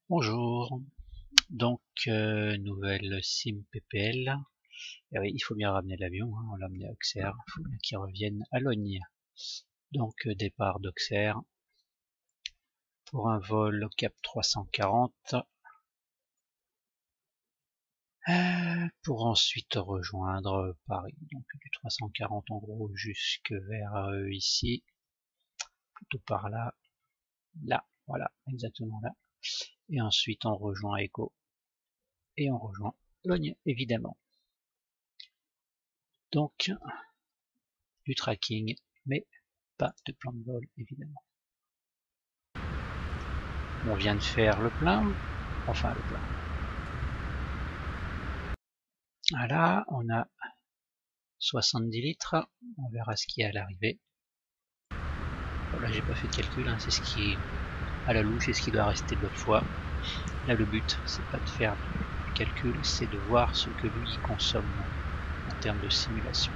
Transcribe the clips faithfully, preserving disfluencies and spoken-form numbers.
Bonjour, donc euh, nouvelle sim P P L. Et oui, il faut bien ramener l'avion, hein, on l'a amené à Auxerre, il faut bien qu'il revienne à Logne. Donc euh, départ d'Auxerre pour un vol cap trois cent quarante, euh, pour ensuite rejoindre Paris. Donc du trois cent quarante en gros jusque vers euh, ici, plutôt par là, là, voilà, exactement là. Et ensuite on rejoint Echo et on rejoint Logne évidemment. Donc du tracking, mais pas de plan de vol évidemment. On vient de faire le plein, enfin le plein. Voilà, on a soixante-dix litres, on verra ce qu'il y a à l'arrivée. Bon, là j'ai pas fait de calcul, hein, c'est ce qui est à la louche, c'est ce qui doit rester de l'autre fois. Là le but c'est pas de faire du calcul, c'est de voir ce que lui consomme en termes de simulation.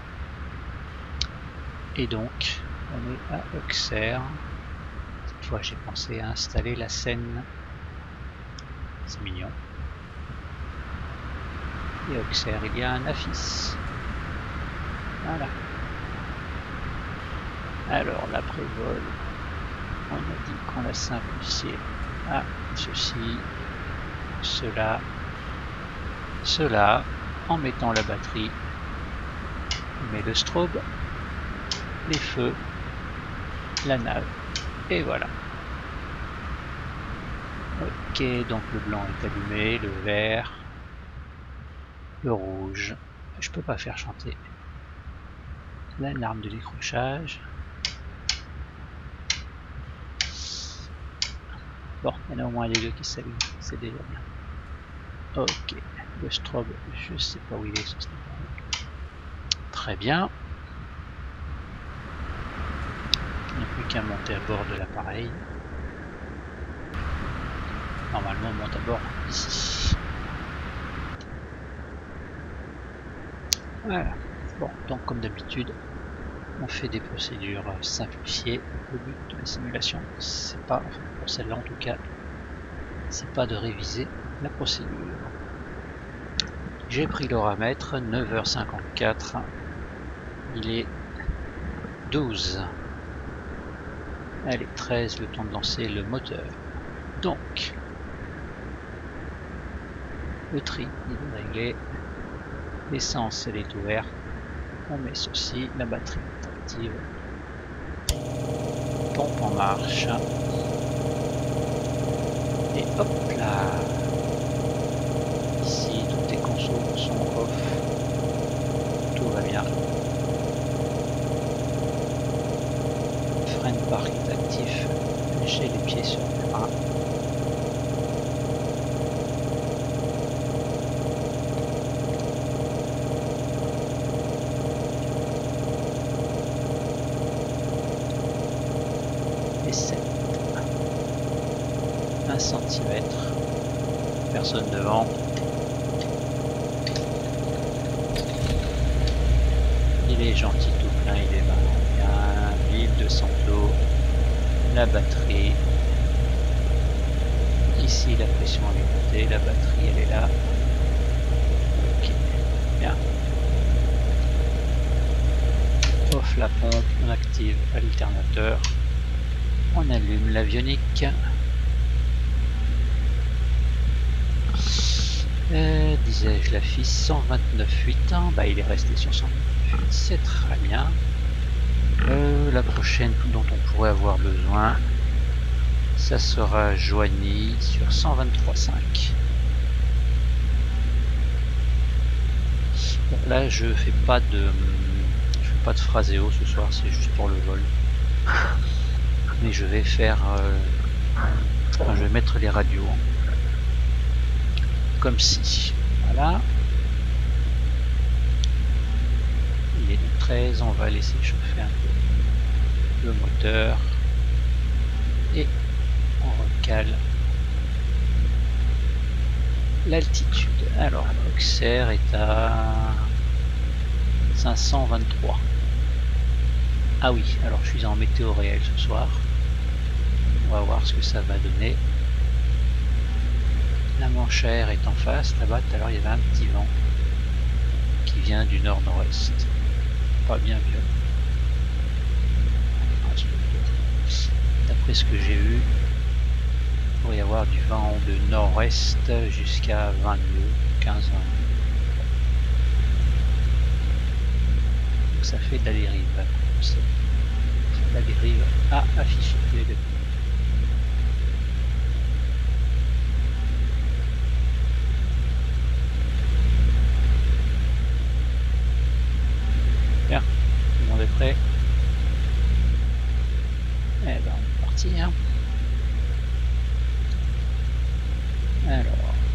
Et donc on est à Auxerre. Cette fois j'ai pensé à installer la scène. C'est mignon. Et à Auxerre il y a un affiche. Voilà. Alors l'après-vol, on a dit qu'on l'a simplifié à ceci, cela, cela, en mettant la batterie, on met le strobe, les feux, la nave, et voilà. Ok, donc le blanc est allumé, le vert, le rouge, je peux pas faire chanter. L'alarme de décrochage. Bon, il y en a au moins les deux qui s'allument, c'est déjà bien. Ok, le strobe, je sais pas où il est sur ce niveau. Très bien. Il n'y a plus qu'à monter à bord de l'appareil. Normalement on monte à bord ici. Voilà. Bon, donc comme d'habitude, on fait des procédures simplifiées. Le but de la simulation, c'est pas, enfin pour celle-là en tout cas, c'est pas de réviser la procédure. J'ai pris l'horamètre, neuf heures cinquante-quatre, il est douze. Allez, treize, le temps de lancer le moteur. Donc, le tri, il est réglé, l'essence elle est ouverte, on met ceci, la batterie est active, pompe en marche, et hop là, ici toutes les consoles sont off, tout va bien, frein de parc est actif, j'ai les pieds sur le frein. un centimètre, personne devant. Il est gentil tout plein, il est bien, l'huile de son flot, la batterie. Ici la pression elle est montée, la batterie elle est là. Ok, bien. Off la pompe, on active l'alternateur, on allume l'avionique. Euh, disais-je la fiche cent vingt-neuf virgule huit ans, bah il est resté sur cent vingt-neuf virgule huit, c'est très bien. Euh, la prochaine dont on pourrait avoir besoin, ça sera Joigny sur cent vingt-trois virgule cinq. Bon, là je fais pas de je fais pas de phraséo ce soir, c'est juste pour le vol. Mais je vais faire euh, enfin, je vais mettre les radios comme si, voilà, il est de treize, on va laisser chauffer un peu le moteur et on recale l'altitude. Alors Auxerre est à cinq cent vingt-trois. Ah oui, alors je suis en météo réel ce soir, on va voir ce que ça va donner. La Manchère est en face, là-bas tout à l'heure il y avait un petit vent qui vient du nord-nord-est. Pas bien violent. D'après ce que j'ai vu, il pourrait y avoir du vent de nord-est jusqu'à vingt nœuds, quinze vingt nœuds. Donc ça fait de la dérive. C'est de la dérive à afficher tous les deux. Bien, tout le monde est prêt. Eh ben on est parti hein. Alors.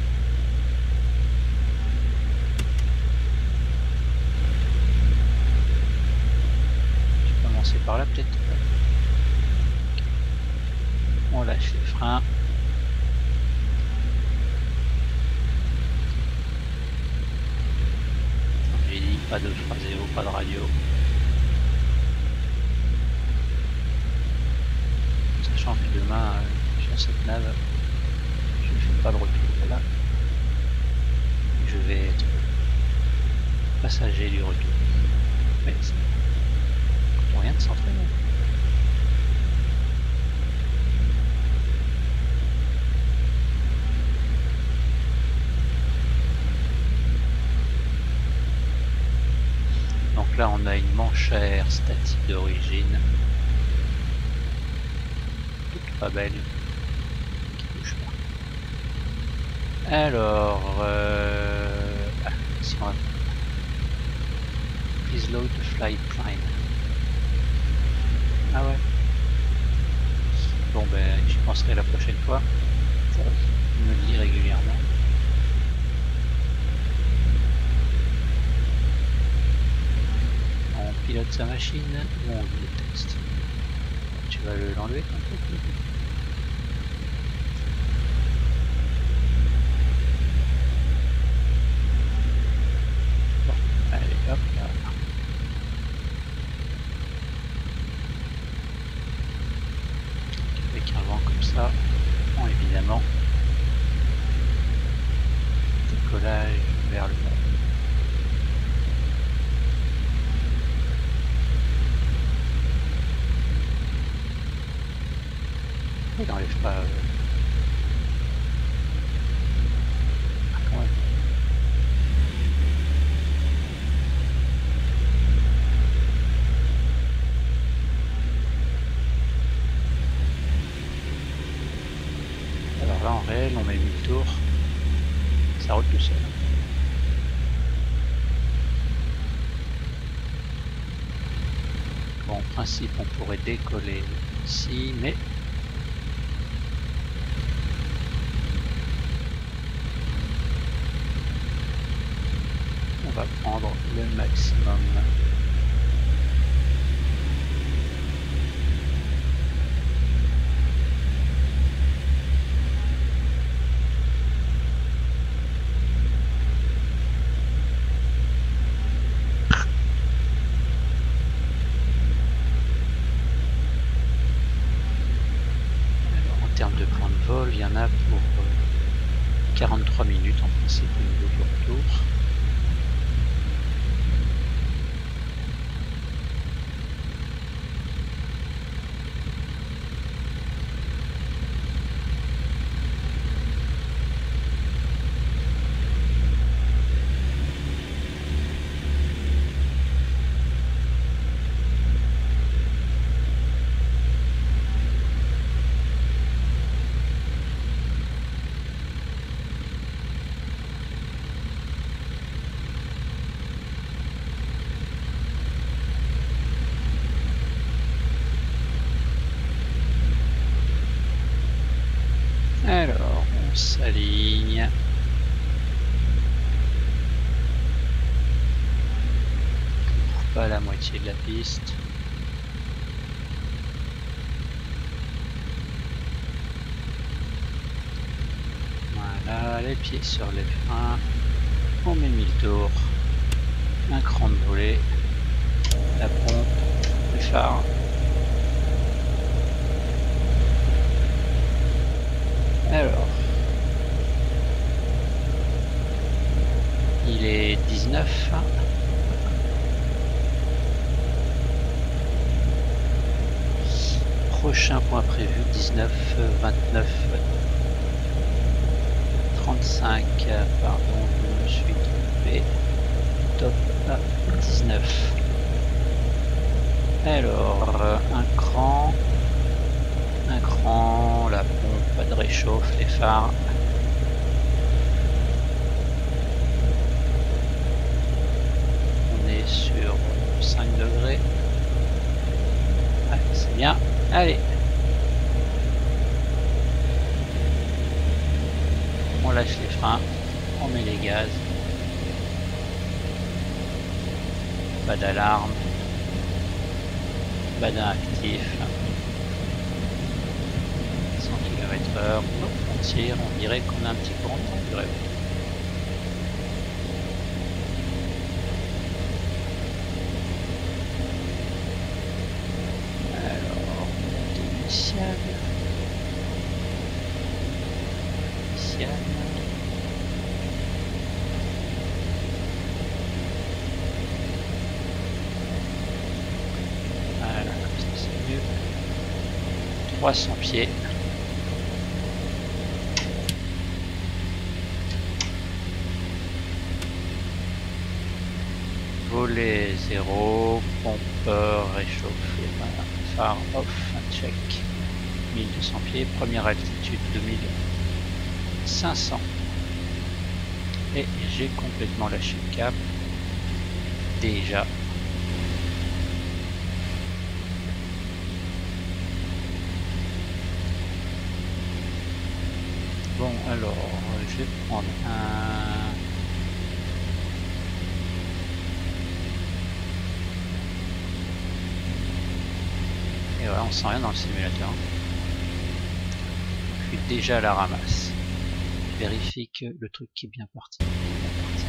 Je vais commencer par là peut-être. On lâche les freins. Comme j'ai dit, pas de phraseo, pas de radio. Sachant que demain, euh, sur cette nave, je ne fais pas de retour là. Je vais être passager du retour. Mais ça coûte rien de s'entraîner. Donc là on a une manchère statique d'origine. Toute pas belle. Qui bouge pas. Alors euh... ah, si on va... Please load the flight plane. Ah ouais. Bon ben j'y penserai la prochaine fois. Ça me le dit régulièrement. On pilote sa machine ou on lit le texte. Tu vas l'enlever un peu. Bon, allez hop là. Avec un vent comme ça, bon évidemment, décollage vers le nord. Il n'enlève pas... Euh... Ah, quand même. Alors là, en réel, on met mille tours. Ça roule tout seul. Bon, en principe, on pourrait décoller ici, mais... on va prendre le maximum. Alors, en termes de plan de vol, il y en a pour euh, quarante-trois minutes en principe au niveau du retour. Alors, on s'aligne. Pas la moitié de la piste. Voilà, les pieds sur les freins. On met mille tours. Un cran de volée. La pompe. Les phares. Alors, dix-neuf. Prochain point prévu, dix-neuf, vingt-neuf, trente-cinq, pardon, je me suis trompé, top à dix-neuf. Alors, un cran, un cran, la pompe, pas de réchauffe, les phares. On est sur cinq degrés. Ouais, c'est bien. Allez. On lâche les freins, on met les gaz. Pas d'alarme. Badin actif. cent kilomètres heure. On tire, on dirait qu'on a un petit courant de grève. Alors, initial. Initial. Voilà, comme ça c'est mieux. trois cents pieds. Volet zéro, pompeur réchauffé, voilà. Phare off, check. mille deux cents pieds, première altitude deux mille cinq cents. Et j'ai complètement lâché le cap. Déjà. Bon, alors, je vais prendre un... Et voilà, on sent rien dans le simulateur. Je suis déjà à la ramasse. Je vérifie que le truc qui est bien parti. Est bien parti.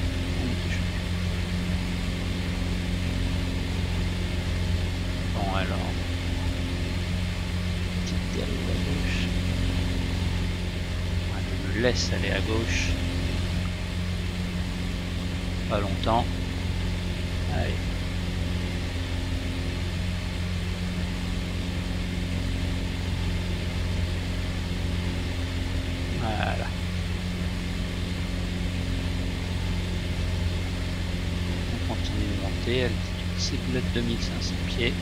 Bon alors. Petite dérive à gauche. Je me laisse aller à gauche. Pas longtemps. Allez. Voilà. On continue de monter, altitude cible deux mille cinq cents pieds.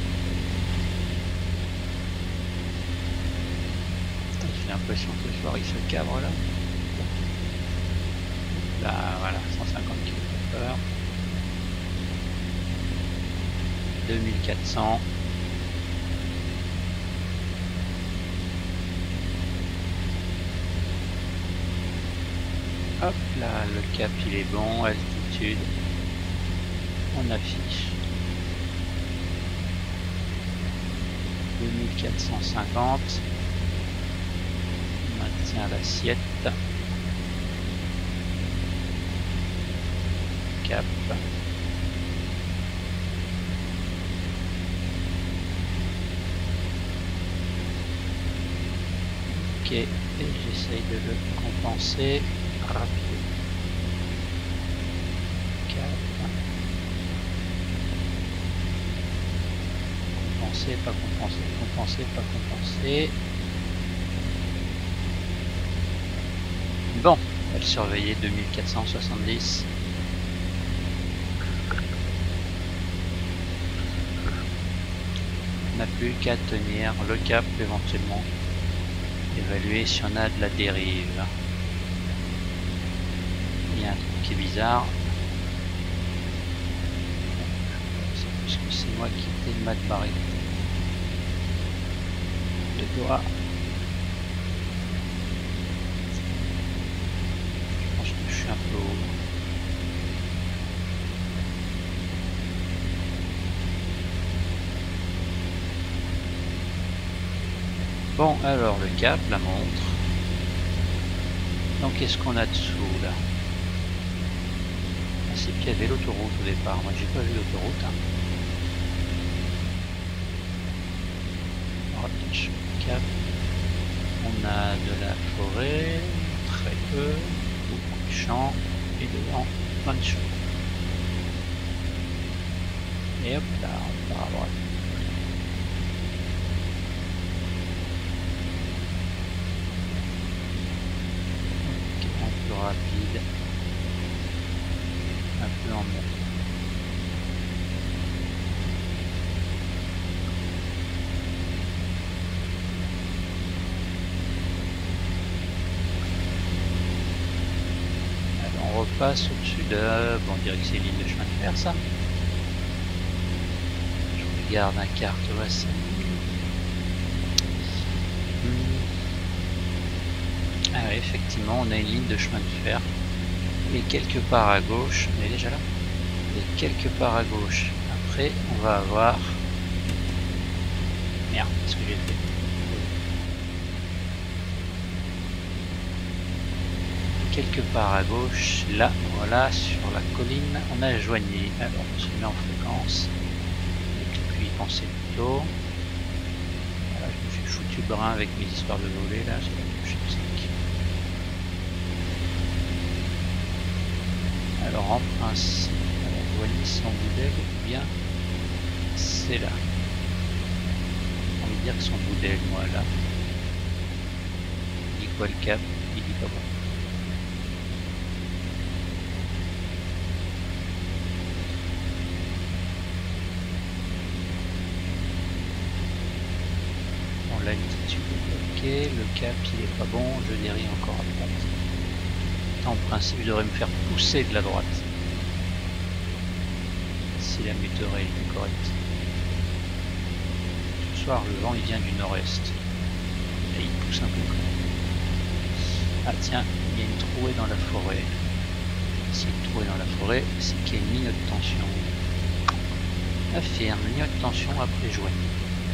J'ai l'impression que ce soir il se cabre là. Là, voilà, cent cinquante kilomètres heure. deux mille quatre cents. Hop là, le cap il est bon, altitude, on affiche deux mille quatre cent cinquante, on maintient l'assiette, cap, ok, et j'essaye de le compenser rapide. quatre. Compenser, pas compenser, compenser, pas compenser. Bon, on va le surveiller deux mille quatre cent soixante-dix. On n'a plus qu'à tenir le cap éventuellement. Évaluer si on a de la dérive. Il y a un truc qui est bizarre. C'est parce que c'est moi qui étais mal barré. De doigts. Je pense que je suis un peu haut. Bon, alors le cap, la montre. Donc qu'est-ce qu'on a dessous là? C'est qu'il y avait l'autoroute au départ. Moi j'ai pas vu l'autoroute. Hein. Ratch, cap. On a de la forêt, très peu, beaucoup de champs et devant plein de champs. Et hop là, on part à droite. Ok, un peu rapide. Un peu en montée. On repasse au-dessus de... Bon, on dirait que c'est une ligne de chemin de fer, ça. Je regarde la carte, ouais, c'est... Hmm. Ah oui, effectivement, on a une ligne de chemin de fer. Et quelque part à gauche... On est déjà là. Et quelque part à gauche. Après, on va avoir... Merde, qu'est-ce que j'ai fait? Quelque part à gauche, là, voilà, sur la colline, on a Joigny. Alors, on se met en fréquence. Puis y penser plus tôt. Voilà, je me suis foutu brun avec mes histoires de voler, là, c'est la touche cinq. Alors, en principe, Joigny sans Boudel, ou bien c'est là. J'ai envie de dire que son Boudel, moi, là. Il dit quoi le cap? Il dit pas bon. L'altitude est ok, le cap il est pas bon, je dérive encore à droite. En principe je devrais me faire pousser de la droite. Si la météo est correcte. Ce soir le vent il vient du nord-est. Et il pousse un peu quand même. Ah tiens, il y a une trouée dans la forêt. S'il y a une trouée dans la forêt, c'est qu'il y a une ligne de tension. Affirme, ligne de tension après Joigny.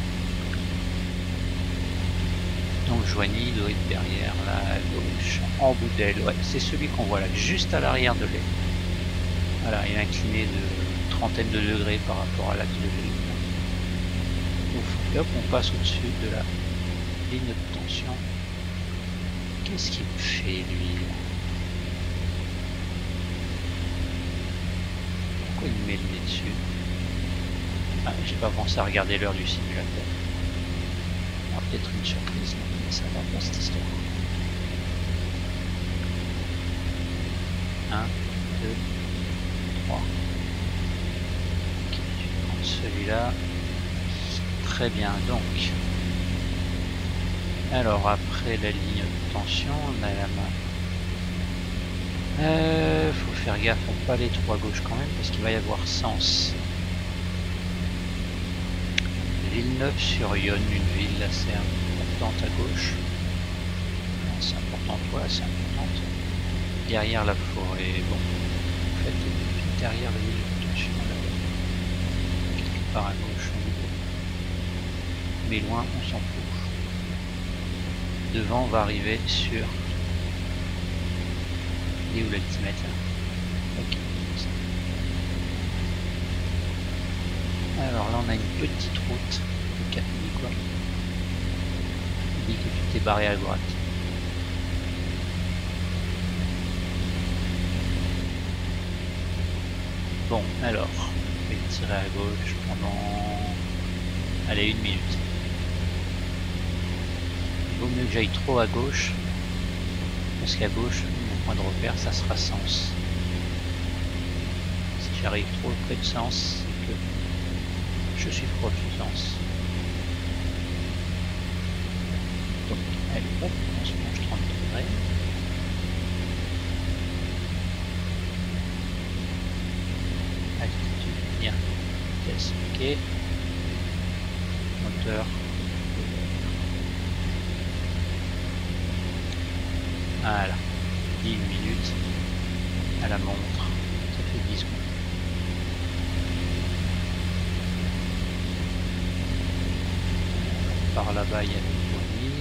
Donc Joigny doit être derrière là à gauche, en Boudel, ouais, c'est celui qu'on voit là, juste à l'arrière de l'aile. Voilà, il est incliné de trentaine de degrés par rapport à l'axe de l'aile. Et hop, on passe au-dessus de la ligne de tension. Qu'est-ce qu'il fait lui là? Pourquoi il me met le nez dessus? Ah, j'ai pas pensé à regarder l'heure du simulateur. On a peut-être une surprise, mais ça va pas cette histoire. un, deux, trois. Ok, je vais prendre celui-là. Très bien, donc. Alors, après la ligne de tension, on a la main. Euh, faut faire gaffe à pas aller trop à gauche quand même, parce qu'il va y avoir sens. Villeneuve-sur-Yonne, une ville assez importante à gauche. C'est important, voilà, c'est importante. Derrière la forêt, bon, en fait, derrière la ligne de tension, là, quelque part à gauche, mais loin, on s'en fout. Devant, on va arriver sur. Il est où l'altimètre là? Ok. Alors là on a une petite route. Le cap il dit quoi? Il dit que tu t'es barré à droite. Bon alors, je vais tirer à gauche pendant... Allez, une minute. Il vaut mieux que j'aille trop à gauche. Parce qu'à gauche, mon point de repère, ça sera Sens. Si j'arrive trop près de Sens, c'est que je suis proche du Sens. Donc, allez, hop, on se mange trente degrés. Altitude, bien. Vitesse, ok. Moteur. Voilà. dix minutes à la montre. Ça fait dix secondes. Par là-bas, il y a le Joigny.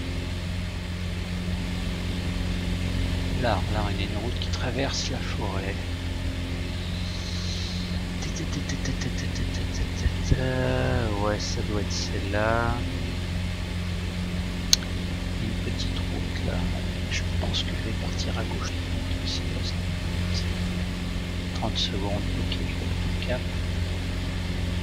Là, là, on a une route qui traverse la forêt. Ouais, ça doit être celle-là. Une petite route là. Je pense que je vais partir à gauche. trente secondes, ok, je vais le cap.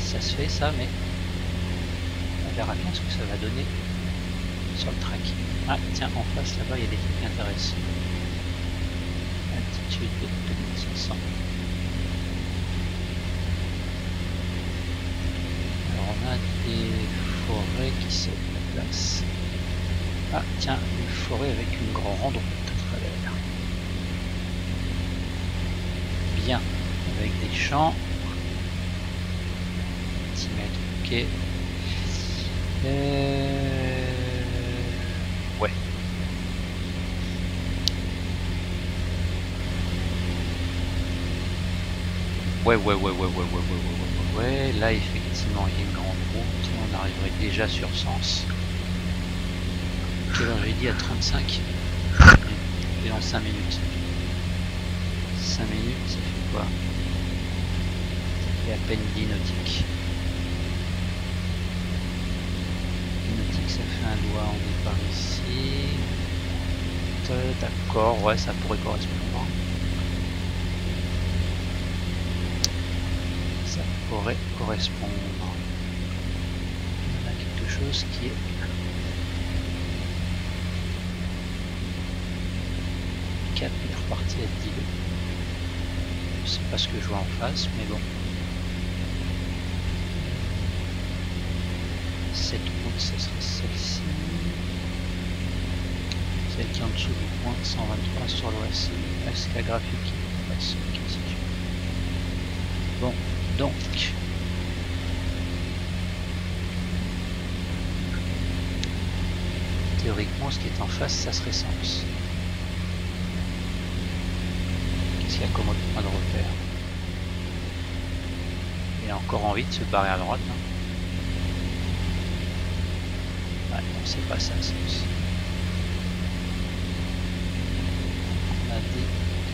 ça se fait ça, mais on verra bien ce que ça va donner sur le track. Ah tiens, en face là-bas il y a des trucs intéressants. Altitude de deux mille cinq cents. Alors on a des forêts qui se la place. Ah tiens, une forêt avec une grande route à travers. Bien, avec des champs. dix mètres, ok. Euh... Ouais. Ouais, ouais, ouais, ouais, ouais, ouais, ouais, ouais, ouais, ouais. Là, effectivement, il y a une grande route. On arriverait déjà sur Sens. Quelle heure j'ai dit à trente-cinq? Et dans cinq minutes. cinq minutes, ça fait quoi? Ça fait à peine dix nautiques. dix nautiques, ça fait un doigt. On est par ici. D'accord, ouais, ça pourrait correspondre. Ça pourrait correspondre. Il y a quelque chose qui est... Cap est reparti à dix. Je sais pas ce que je vois en face, mais bon. Cette route, ça serait celle-ci. Celle qui est en dessous du point cent vingt-trois sur l'ouest. C'est la graphique qui passe. Bon, donc. Théoriquement, ce qui est en face, ça serait Sens. Qu'est-ce qu'il y a comme autre point de repère? Il a encore envie de se barrer à droite. Hein. Ouais, non, c'est pas ça, Sens. On a des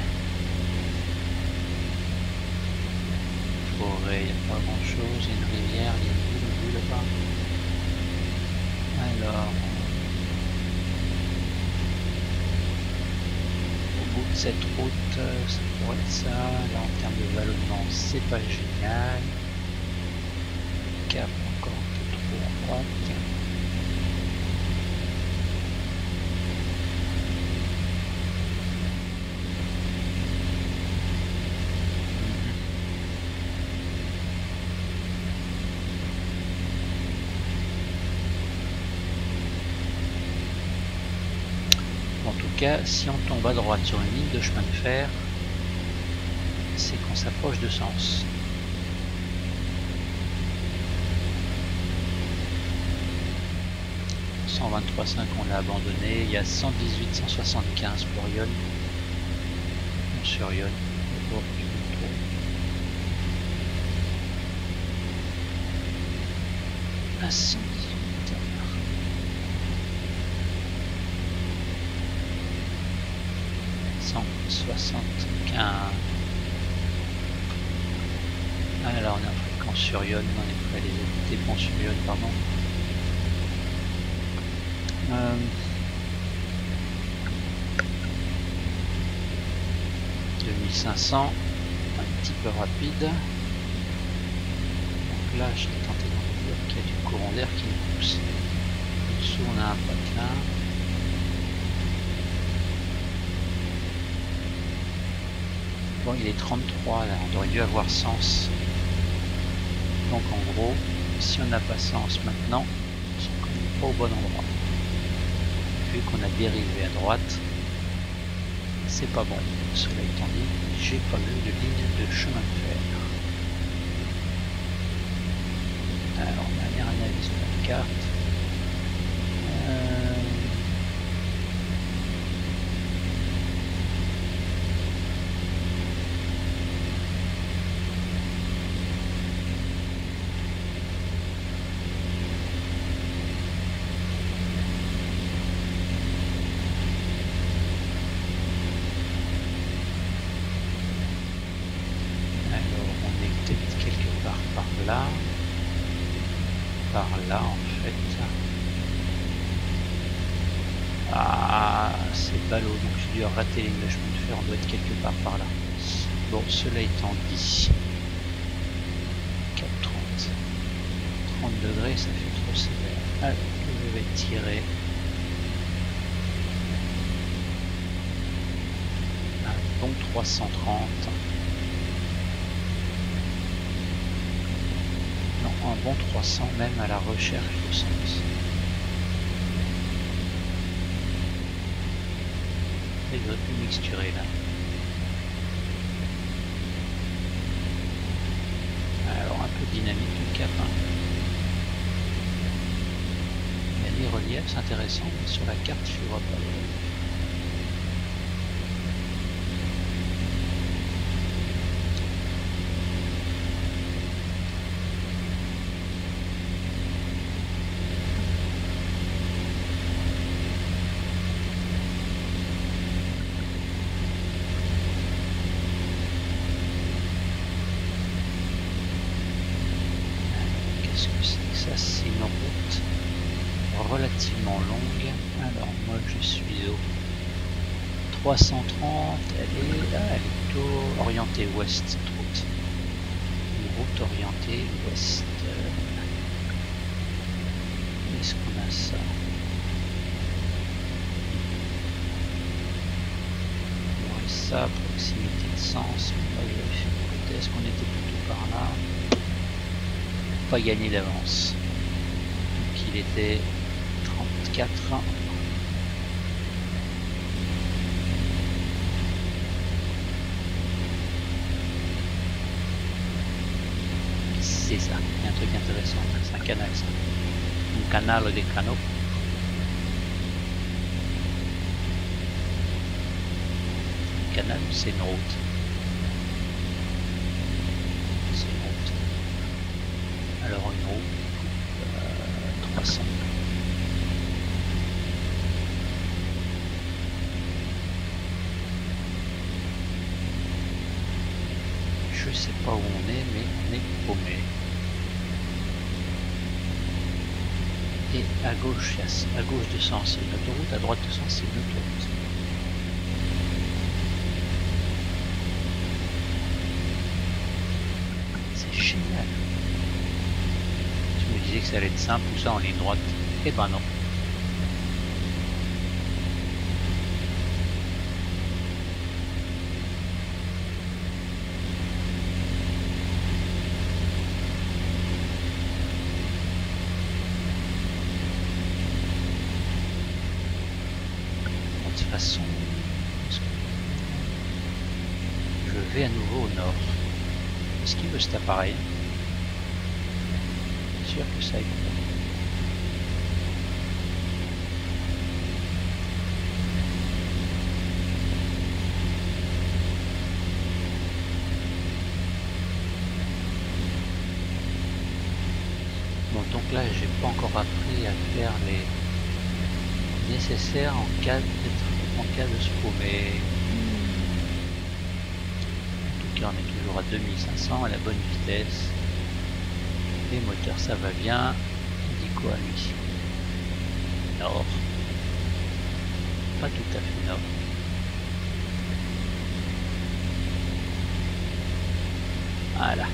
forêts, il n'y a pas grand chose. Il y a une rivière, il y a une ville, une ville là-bas. Alors. Cette route, ça pourrait être ça. Là, en termes de vallonnement, c'est pas génial. Cap encore un peu trop en pente. Si on tombe à droite sur une ligne de chemin de fer, c'est qu'on s'approche de Sens. cent vingt-trois virgule cinq on l'a abandonné, il y a cent dix-huit cent soixante-quinze pour Yonne. On sur Yonne. À cent dix-huit. cent soixante-quinze. Alors on est en fréquence sur Yonne, on est près des ponts sur Yonne, pardon. Euh... deux mille cinq cents, un petit peu rapide. Donc là je vais tenter de dire qu'il y a du courant d'air qui nous pousse. En dessous on a un patelin. Bon, il est trente-trois là, on aurait dû avoir Sens. Donc en gros, si on n'a pas Sens maintenant, c'est quand même pas au bon endroit. Vu qu'on a dérivé à droite, c'est pas bon. Cela étant dit, j'ai pas vu de ligne de chemin de fer. Alors on a bien un avis sur la carte. Euh... Là, par là en fait. Ah, c'est ballot, donc j'ai dû rater les lignes de chemin de fer, on doit être quelque part par là. Bon, cela étant dit, quatre trente. degrés, ça fait trop sévère. Alors, je vais tirer un bon trois cent trente. Non, un bon trois cents, même à la recherche de sens. Et j'aurais pu mixturer là. Alors un peu dynamique le cap. Hein. Il y a des reliefs, c'est intéressant, mais sur la carte je ne vois pas les reliefs. Ça c'est une route relativement longue. Alors moi je suis au trois cent trente, elle est là, elle est plutôt orientée ouest cette route. Une route orientée ouest. Est-ce qu'on a ça? Ouais, ça, proximité de sens. Moi je vais faire une côté. Est-ce qu'on était plutôt par là? Pas gagné d'avance. Donc il était trente-quatre. C'est ça, il y a un truc intéressant, c'est un canal ça. Un canal des canaux. Un canal, c'est une route. C'est une route. Alors une roue, euh, trois cents. Je sais pas où on est, mais on est paumé. Et à gauche, à gauche de sens, c'est une autoroute, à droite de sens, c'est une autoroute. C'est génial. Je me disais que ça allait être simple, tout ça en ligne droite. Eh ben non. De toute façon, je vais à nouveau au nord. Est-ce qu'il veut cet appareil? C'est sûr que ça aide pas. Bon, donc là, j'ai pas encore appris à faire les nécessaires en cas de, en cas de se paumer. En tout cas, on est toujours à deux mille cinq cents à la bonne vitesse. Les moteurs, ça va bien. Il dit quoi lui? Nord. Pas tout à fait nord. Voilà.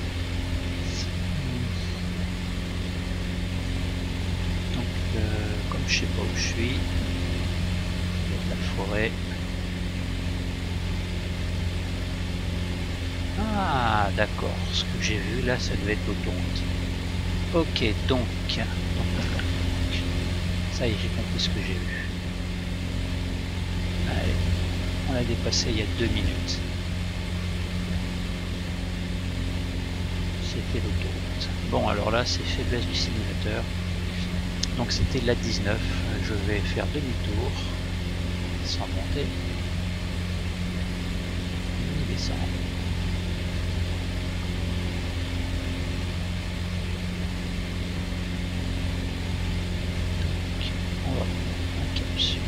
Donc, euh, comme je sais pas où je suis, il y a de la forêt. Ah, d'accord. Ce que j'ai vu là, ça devait être l'autoroute. Ok, donc, donc, ça y est, j'ai compris ce que j'ai vu. Allez, on l'a dépassé il y a deux minutes. C'était l'autoroute. Bon, alors là, c'est faiblesse du simulateur. Donc c'était la dix-neuf. Je vais faire demi-tour sans monter. Et descendre. On va prendre un cap sud.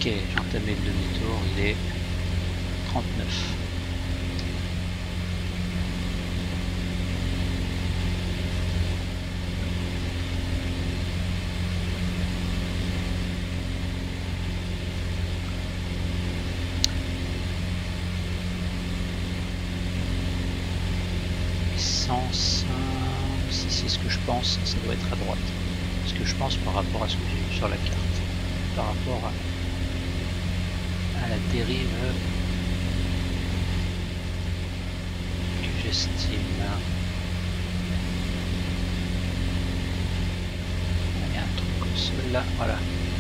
j'ai entamé le demi-tour, il est trente-neuf. Essence, si c'est ce que je pense, ça doit être à droite. Ce que je pense par rapport à ce que j'ai vu sur la carte. Par rapport à, à la dérive que j'estime. Il y a un truc au sol là, voilà.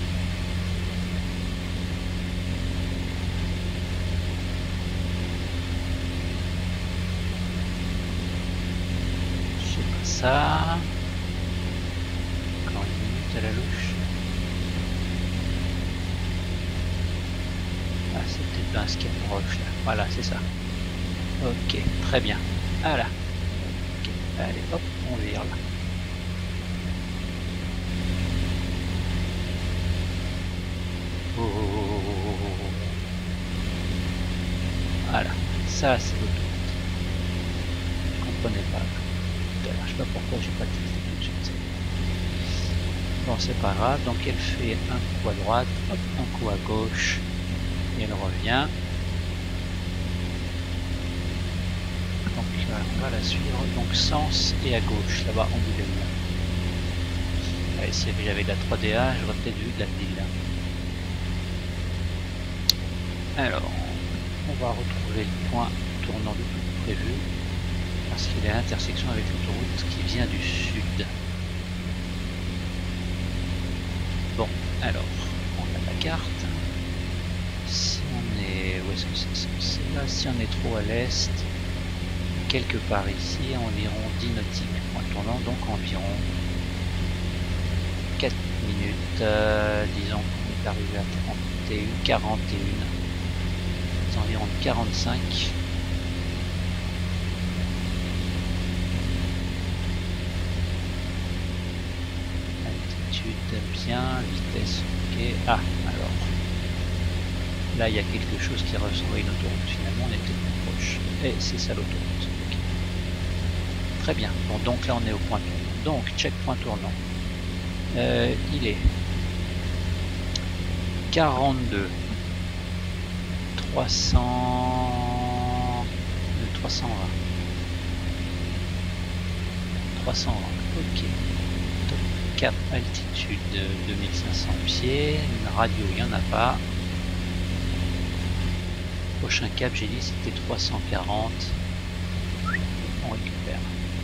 C'est pas ça. Encore une minute à la louche. Ah, c'est peut-être pas un ski approche là. Voilà, c'est ça. Ok, très bien. Voilà. Ok, allez, hop, on vire là. Oh, oh, oh, oh, oh. Voilà, ça c'est l'autoroute. Je comprenais pas. Je sais pas pourquoi j'ai pas testé tout de suite. Bon, c'est pas grave. Donc elle fait un coup à droite, hop, un coup à gauche. Et elle revient. Donc là, on va la suivre. Donc sens et à gauche, là-bas en bout de ligne. Allez, si j'avais de la trois D A, j'aurais peut-être vu de la ville. Alors, on va retrouver le point tournant de tout prévu. Parce qu'il est à l'intersection avec l'autoroute qui vient du sud. Bon, alors, on a la carte. Si on est... où est-ce que c'est censé là? Si on est trop à l'est, quelque part ici, environ dix nautiques, point tournant, donc environ quatre minutes, euh, disons qu'on est arrivé à trente et une, quarante et une, c'est environ quarante-cinq. Altitude bien, vitesse ok. Ah, alors là il y a quelque chose qui ressemble à une autoroute, finalement on est peut-être plus proche. Et c'est ça l'autoroute. Okay. Très bien, bon, donc là on est au point tournant. Donc check point tournant. Euh, il est quarante-deux, trois cents, trois cent vingt. trois cent vingt, ok. Top cap altitude deux mille cinq cents pieds, une radio il n'y en a pas. Prochain cap j'ai dit c'était trois cent quarante. On récupère.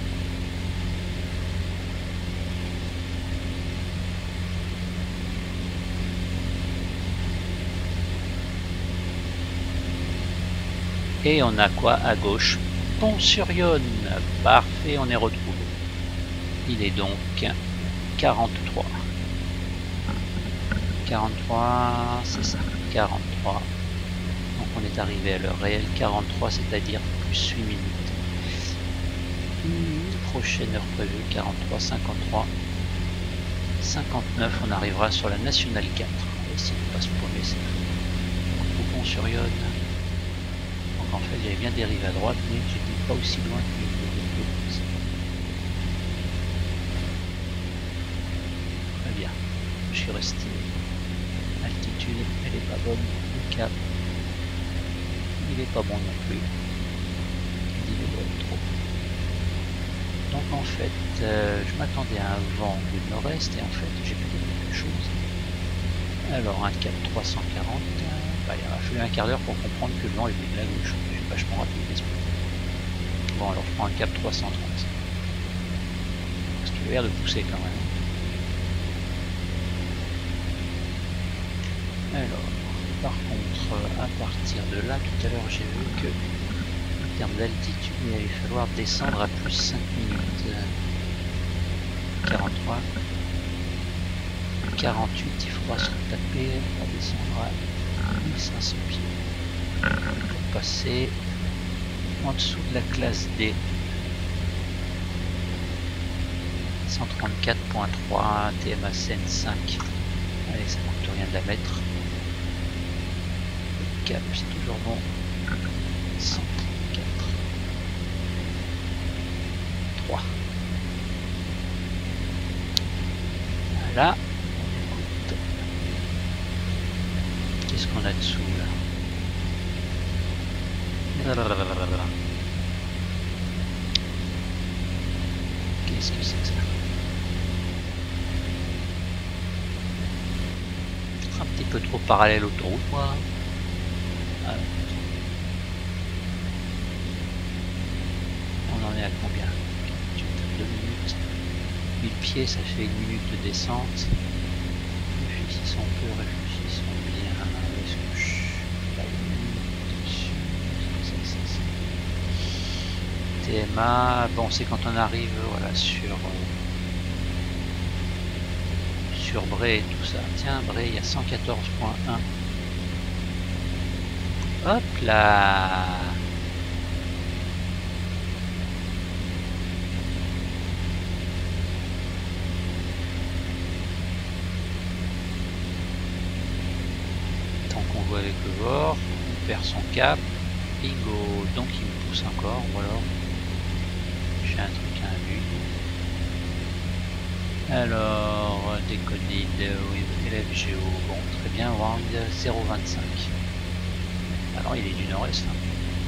Et on a quoi à gauche? Pont-sur-Yonne. Parfait, on est retrouvé. Il est donc quarante-trois. quarante-trois, c'est ça, quarante-trois. Donc on est arrivé à l'heure réelle, quarante-trois, c'est-à-dire plus huit minutes. Prochaine heure prévue, quarante-trois, cinquante-trois. cinquante-neuf, on arrivera sur la Nationale quatre. On va essayer de ne pas se paumer cette fois. Au Pont-sur-Yonne. Donc en fait j'avais bien dérivé à droite, mais j'étais pas aussi loin que le Très bien, je suis resté. Altitude, elle est pas bonne. Le cap, il est pas bon non plus. Il est bon trop. Donc en fait, euh, je m'attendais à un vent du nord-est et en fait j'ai fait quelque chose. Alors un cap trois cent quarante, bah, il a fallu un quart d'heure pour comprendre que le vent est venu de la gauche. Je suis vachement rapide d'esprit. Bon alors je prends un cap trois cent trente. Parce qu'il a l'air de pousser quand même. Alors, par contre, à partir de là, tout à l'heure j'ai vu que en termes d'altitude, il allait falloir descendre à plus cinq minutes. quarante-trois. quarante-huit, il faudra se retaper, on va descendre à mille cinq cents pieds. Pour passer en dessous de la classe D. cent trente-quatre point trois, T M A C N cinq. Allez, ça manque rien de la mettre. cap, c'est toujours bon. cent quatre. trois. Voilà. Écoute. Qu'est-ce qu'on a dessous là? Qu'est-ce que c'est que ça? Un petit peu trop parallèle autoroute, moi. Ah, on en est à combien? deux minutes. mille pieds, ça fait une minute de descente. Réfléchissons peu, réfléchissons bien. Est-ce que je... Là, T M A, bon, c'est quand on arrive voilà, sur... sur Bray et tout ça. Tiens, Bray, il y a cent quatorze point un. Hop là! Tant qu'on voit avec le bord, on perd son cap. Bingo! Donc il me pousse encore, ou alors j'ai un truc à vue. Alors, décodide, oui, élève géo, bon, très bien, round zéro virgule vingt-cinq. Alors il est du nord-est. Hein.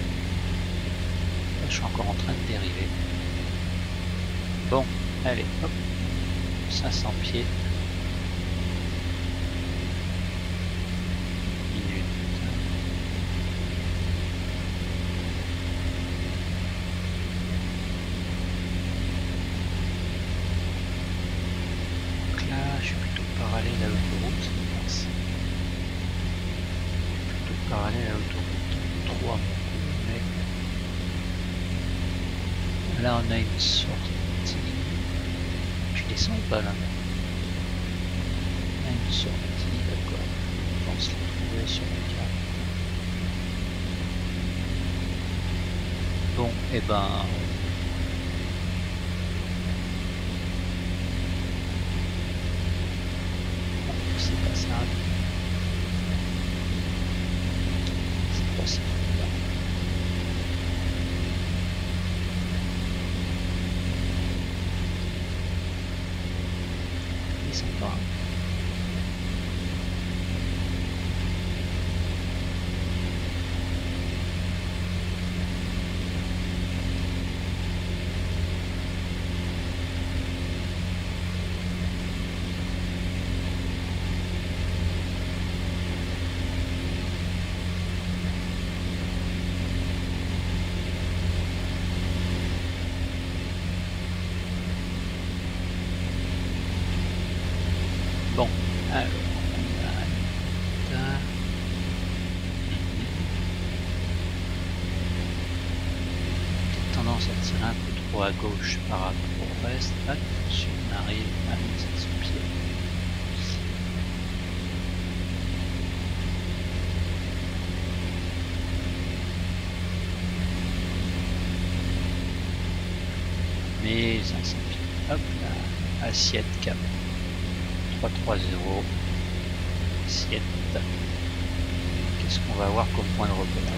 Je suis encore en train de dériver. Bon, allez, hop, cinq cents pieds. Minute. Donc là, je suis plutôt parallèle à l'autoroute, je pense. Plutôt parallèle à l'autoroute. trois mais là on a une sortie. Je descends ou pas là? On a une sortie, d'accord. Je pense la trouver sur la carte. Bon, et eh ben. Non, c'est pas ça. C'est pas ça. Ils sont pas. Bon, alors on a tendance à tirer un peu trop à gauche par rapport au reste. Attention, on arrive à mille sept cents pieds. mille cinq cents pieds. Hop là, assiette cap. trois trois zéro. Assiette. Qu'est-ce qu'on va avoir comme point de repère?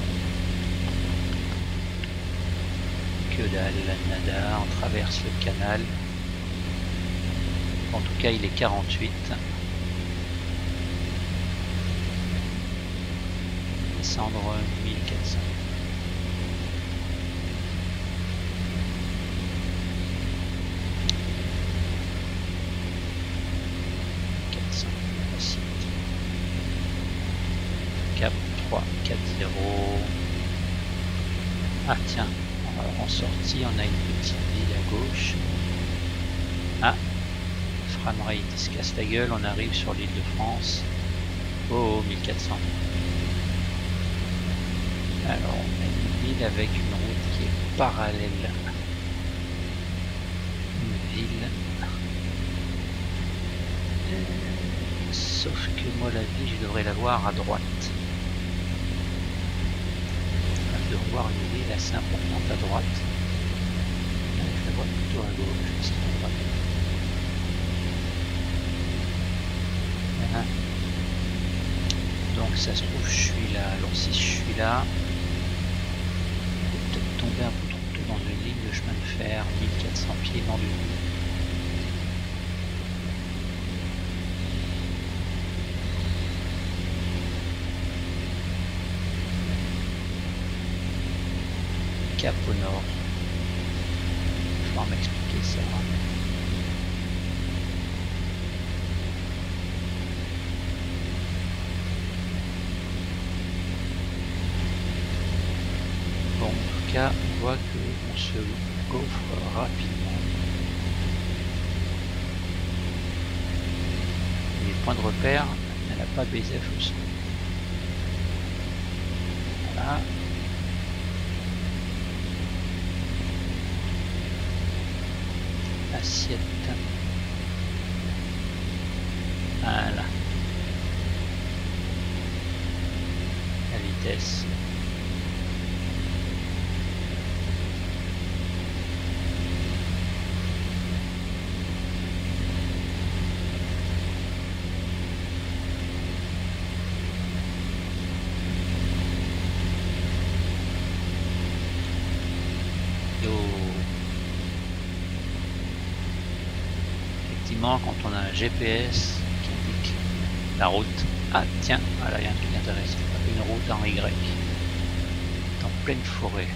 Que dalle, nada, on traverse le canal. En tout cas, il est quarante-huit. Descendre mille quatre cents. Cap trois quatre zéro. Ah tiens, en sortie on a une petite ville à gauche. Ah, framerate il se casse la gueule, on arrive sur l'île de France. Oh, mille quatre cents. Alors on a une ville avec une route qui est parallèle. Une ville. Euh, sauf que moi la ville je devrais la voir à droite. De voir une ville assez importante à droite. Je la vois plutôt à gauche, je à droite. Voilà. Donc ça se trouve je suis là. Alors si je suis là, je vais peut-être tomber un peu trop tôt dans une ligne de chemin de fer, mille quatre cents pieds dans le vide. Cap au nord. Il va falloir m'expliquer ça. Bon, en tout cas, on voit qu'on se gaufre rapidement. Et les points de repère, il n'y en a pas baisé à feu son. Voilà. Assiette. Voilà. La vitesse. Quand on a un G P S qui indique la route. Ah tiens, voilà, il y a un truc intéressant. Une route en Y. En pleine forêt.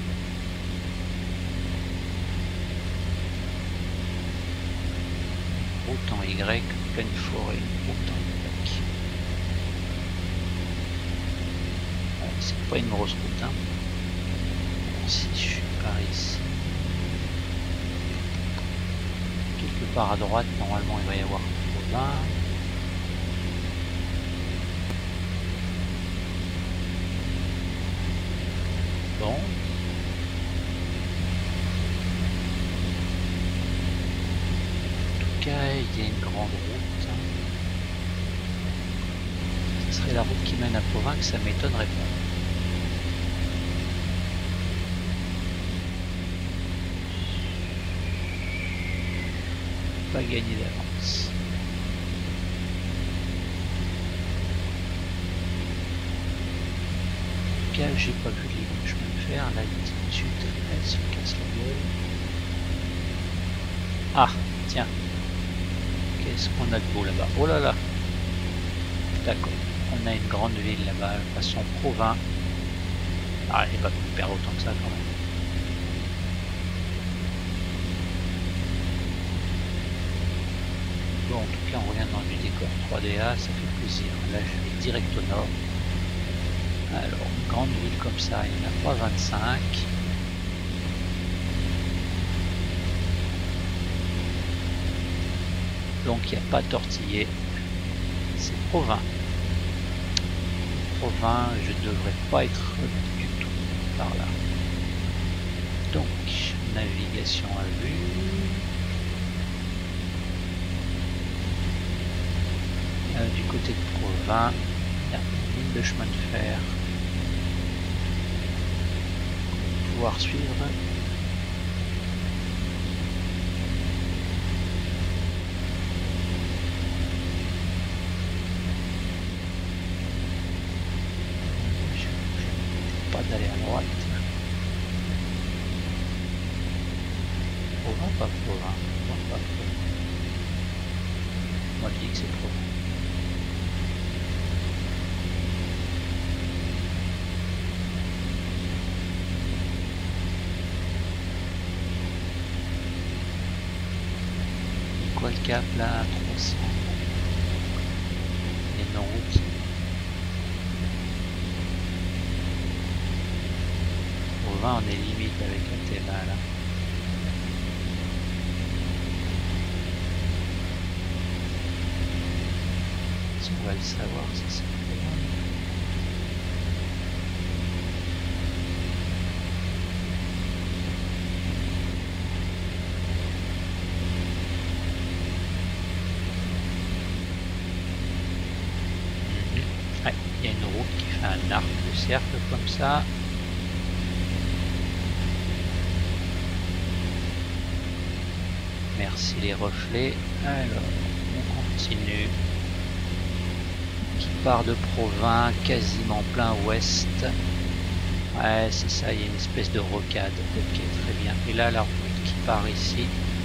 Route en Y, pleine forêt. Route en Y. Ouais, c'est pas une grosse route. Hein. Bon, si je suis par ici. Quelque part à droite, normalement il va y avoir vingt. Bon. En tout cas, il y a une grande route. Ce serait la route qui mène à Provins, que ça m'étonnerait pas. Pas gagné d'avance. En tout cas, j'ai pas vu les lignes chemin de fer. Là, il est dessus, elle se casse la gueule. Ah, tiens. Qu'est-ce qu'on a de beau là-bas? Oh là là. D'accord. On a une grande ville là-bas, façon Provins. Ah, il va pas perdre autant que ça quand même. Bon, en tout cas, on revient dans du décor trois D A, ça fait plaisir. Là, je vais direct au nord. Alors, une grande ville comme ça, il n'y en a pas vingt-cinq. Donc, il n'y a pas Tortillé. C'est Provins. Provins, je ne devrais pas être du tout par là. Donc, navigation à vue. Du côté de Provins, il y a une ligne de chemin de fer pour pouvoir suivre. Je ne pas d'aller à droite. Provins, pas Provins. Provins, pas Provins. Moi je dis que c'est Provins. Quoi le cap là à trois cents? Il y a une route. Provins, on est limite avec la T V A là. Si on va le savoir, ça c'est Provins. Il y a une route qui fait un arc de cercle comme ça. Merci les reflets. Alors, on continue. qui part de Provins, quasiment plein ouest. Ouais, c'est ça, il y a une espèce de rocade. Ok, très bien. Et là, la route qui part ici.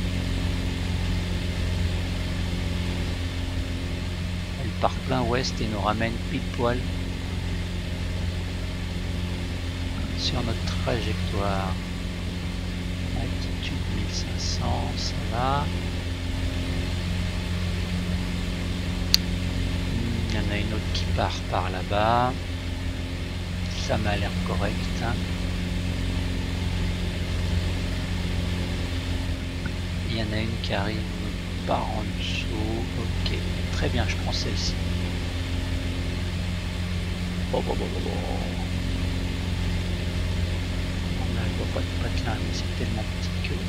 Elle part plein ouest et nous ramène pile poil sur notre trajectoire. Altitude mille cinq cents, ça va. Il y en a une autre qui part par là-bas. Ça m'a l'air correct. Il y en a une qui arrive par en dessous. Ok, très bien, je prends celle-ci. Oh, oh, oh, oh, oh. On ne voit pas de patelin, mais c'est tellement petit que...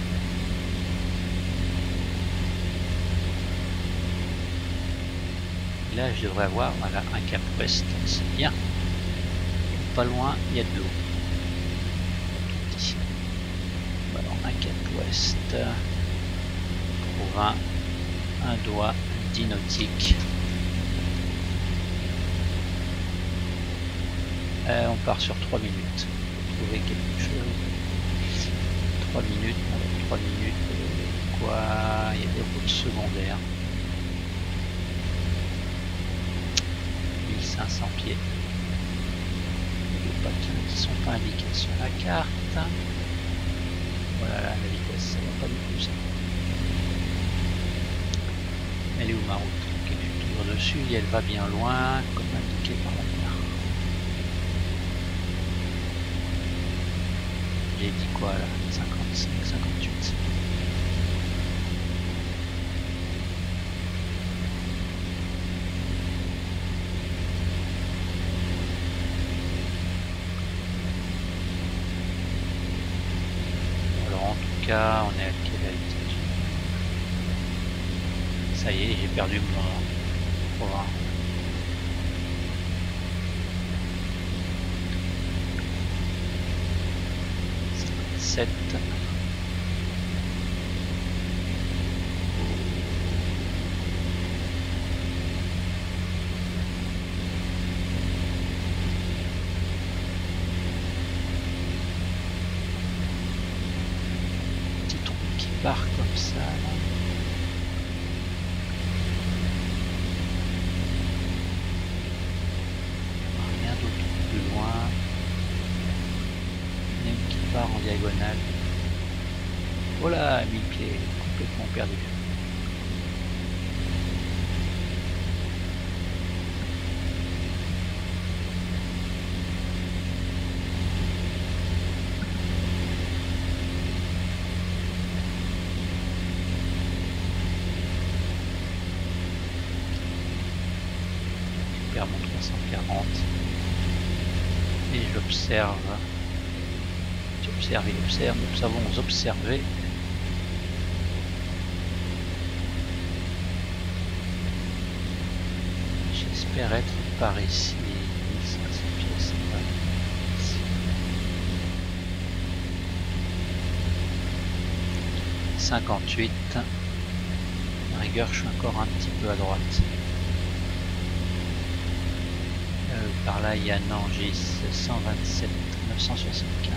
Là, je devrais avoir voilà, un cap ouest, c'est bien. Pas loin, il y a de l'eau. Alors, un cap ouest. Provins, un doigt, dix nautiques. Euh, on part sur trois minutes. Trouver quelque chose. trois minutes, alors trois minutes. Euh, quoi? Il y a des routes secondaires. mille cinq cents pieds. Les patins qui sont pas indiqués sur la carte. Voilà, la vitesse, ça va pas du tout ça. Elle est où ma route? Ok, je suis toujours dessus et elle va bien loin, comme indiqué par la carte. J'ai dit quoi là? cinquante-cinq, cinquante-huit. Alors en tout cas, on est à quelle altitude? Ça y est, j'ai perdu mon programme. sept. Petit trou qui part comme ça là. Rien d'autre plus loin. Il y en a une qui part en diagonale. Voilà, mille pieds, complètement perdu. Je perds mon trois cent quarante. Et j'observe. J'observe, il observe, nous savons observer. J'espère être par ici. mille cinq cents pieds, c'est pas... cinquante-huit. À rigueur, je suis encore un petit peu à droite. Euh, par là, il y a Nangis, cent vingt-sept, neuf cent soixante-quinze.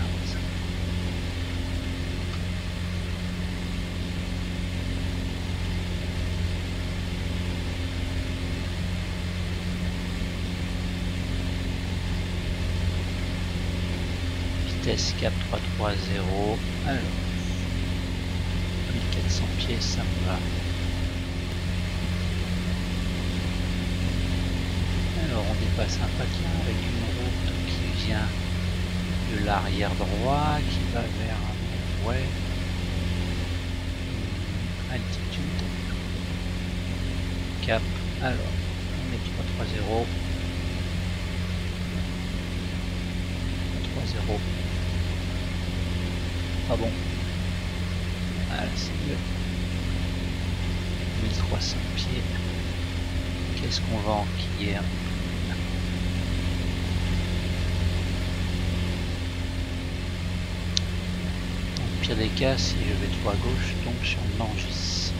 Vitesse cap trois cent trente. Alors, mille quatre cents pieds, ça me va. Alors, on dépasse un patelin avec une route qui vient de l'arrière droit, qui va vers ouais. Altitude. Cap. Alors, on met trois cent trente. trois cent trente. Ah bon, voilà, c'est mieux. mille trois cents pieds. Qu'est-ce qu'on va enquiller un peu plus? Dans le pire des cas, si je vais trop à gauche, je tombe sur Nangis.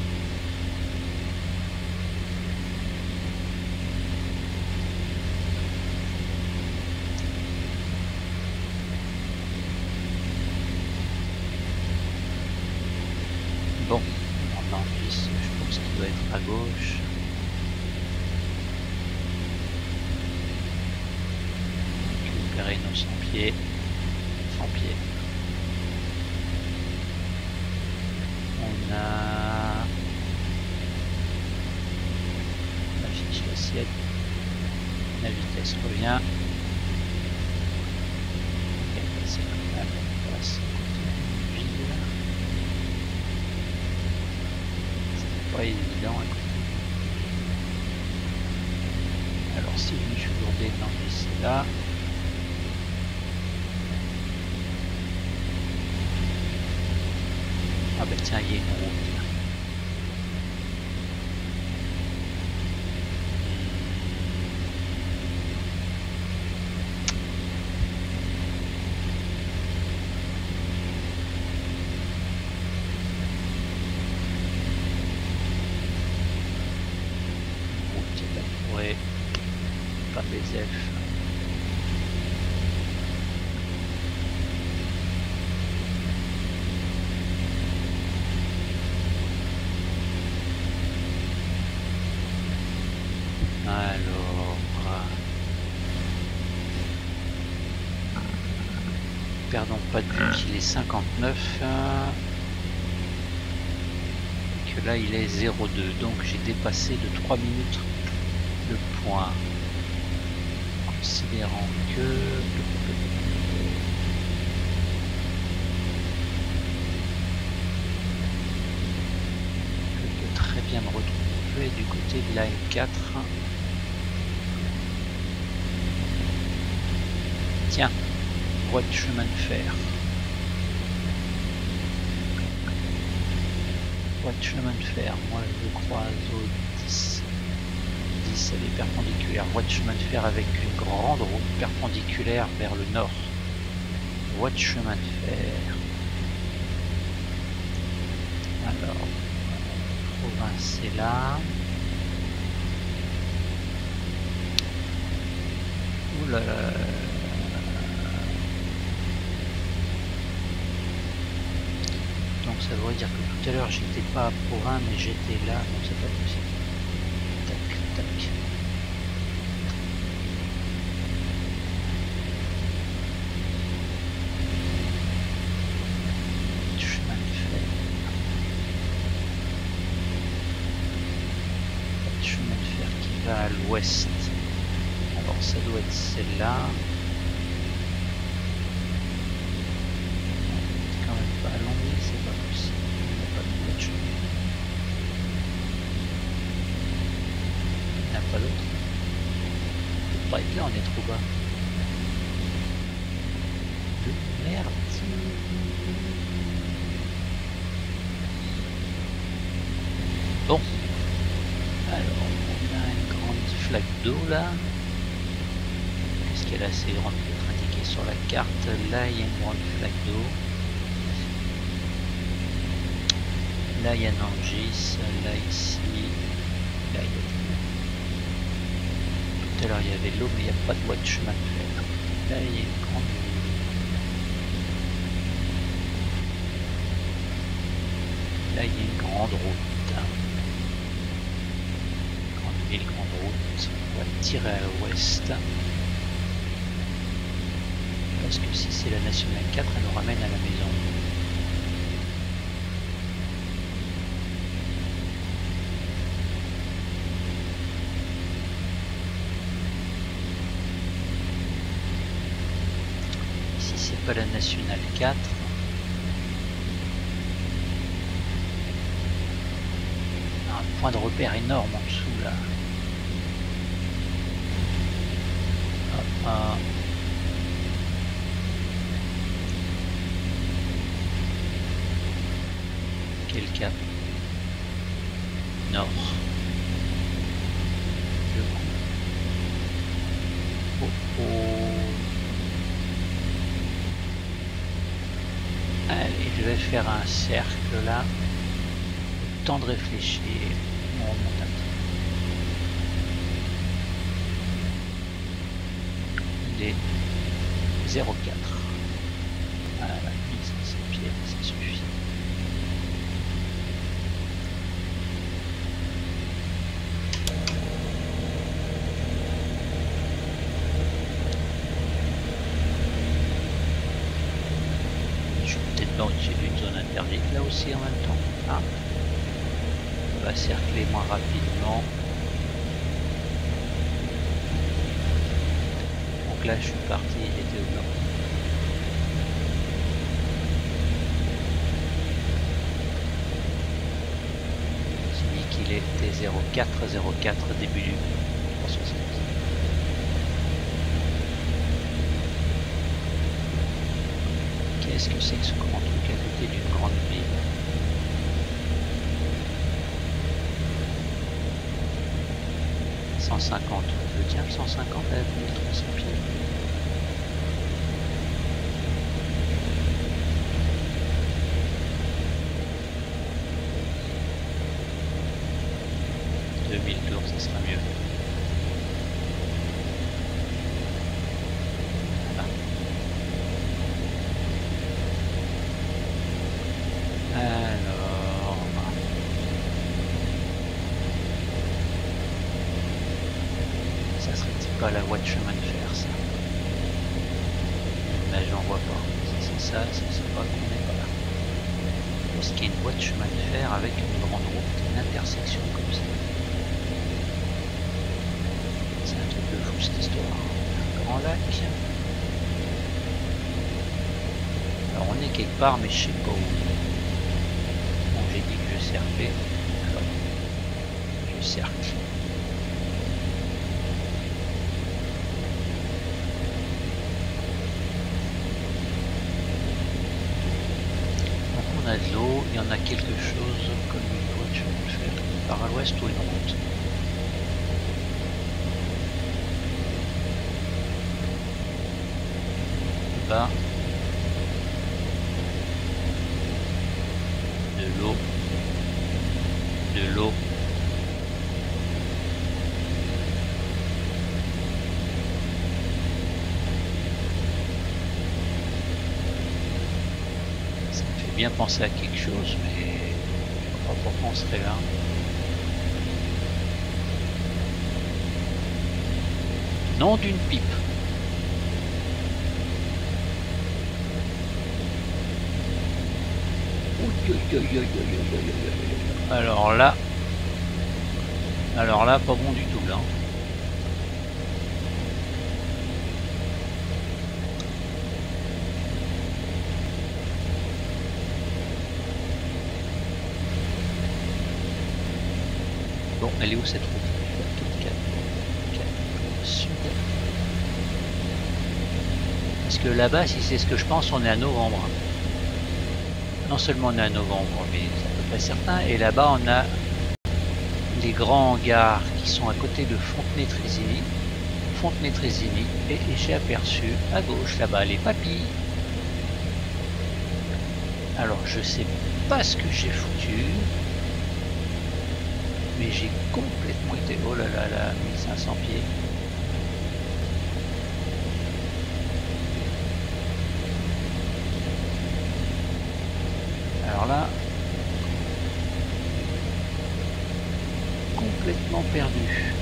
Bon, on enregistre, je pense qu'il doit être à gauche. Récupérer nos cent pieds. cent pieds. On a... On affiche l'assiette. La vitesse revient. Et c'est quand même on passe vide. C'est pas évident à côté. Alors si je me suis lourdé dans le là. Ah bah tiens, il y a une route. Route de la forêt, pas des elfes. Perdons pas de vue qu'il est cinquante-neuf euh, et que là il est zéro deux, donc j'ai dépassé de trois minutes le point, considérant que je peux très bien me retrouver du côté de la M quatre. Tiens, voie de chemin de fer. Voie de chemin de fer, moi je croise au dix. dix elle est perpendiculaire. Voie de chemin de fer avec une grande route perpendiculaire vers le nord. Voie de chemin de fer. Alors, province est là. Ouh là là. Donc ça voudrait dire que tout à l'heure j'étais pas à Provins mais j'étais là, donc c'est pas possible. Tac, tac. Chemin de fer. Chemin de fer qui va à l'ouest. Alors ça doit être celle-là. C'est pas possible, il n'y a pas de voiture. Il n'y a pas d'autre. Peut pas être là, on est trop bas. De merde. Bon. Alors, on a une grande flaque d'eau là. Est-ce qu'elle est assez grande pour être indiquée sur la carte? Là, il y a une grande flaque d'eau. Là il y a Nangis, là ici, là il y a tout à l'heure il y avait l'eau mais il n'y a pas de voie de chemin de fer. Là il y a une grande là il y a une grande route. Grande ville, grande route. On va tirer à l'ouest. Parce que si c'est la nationale quatre, elle nous ramène à la maison. Pas la nationale quatre. Un point de repère énorme en dessous là. Hop, hop. Quel cap? Nord. Le coup. Oh oh. Allez, je vais faire un cercle là. Le temps de réfléchir. On remonte un petit peu. Il est zéro quatre. Voilà, mille cinq cents pieds, ça suffit. aussi en même temps. Ah. On va cercler moins rapidement. Donc là je suis parti, il était au nord. J'ai dit qu'il était zéro quatre zéro quatre début du trois cent soixante. Qu'est-ce que c'est que ce grand truc à côté d'une grande ville? cent cinquante, je tiens le cent cinquante à mille trois cents pieds. deux mille tours, ça sera mieux. Pas la voie de chemin de fer, ça. Mais j'en vois pas. Si c'est ça, ça c'est pas qu'on est pas là. Est-ce qu'il y a une voie de chemin de fer avec une grande route, une intersection comme ça? C'est un truc de fou cette histoire. Un grand lac. Alors on est quelque part, mais je sais pas où. Bon, j'ai dit que je cerclais. Alors, je cercle. On a de l'eau, il y en a quelque chose comme une voie de chemin de fer par à l'ouest ou une route. Là, de l'eau, de l'eau. Bien penser à quelque chose, mais je ne sais pas pourquoi on serait là. Nom d'une pipe. Alors là, alors là, pas bon du tout là. Bon, elle est où cette route? Sud. Parce que là-bas, si c'est ce que je pense, on est à novembre. Non seulement on est à novembre, mais c'est à peu près certain. Et là-bas, on a les grands hangars qui sont à côté de Fontenay-Trésigny. Fontenay-Trésigny. Et j'ai aperçu à gauche là-bas les papilles. Alors, je sais pas ce que j'ai foutu. Mais j'ai complètement été... Oh là là là, mille cinq cents pieds. Alors là... complètement perdu.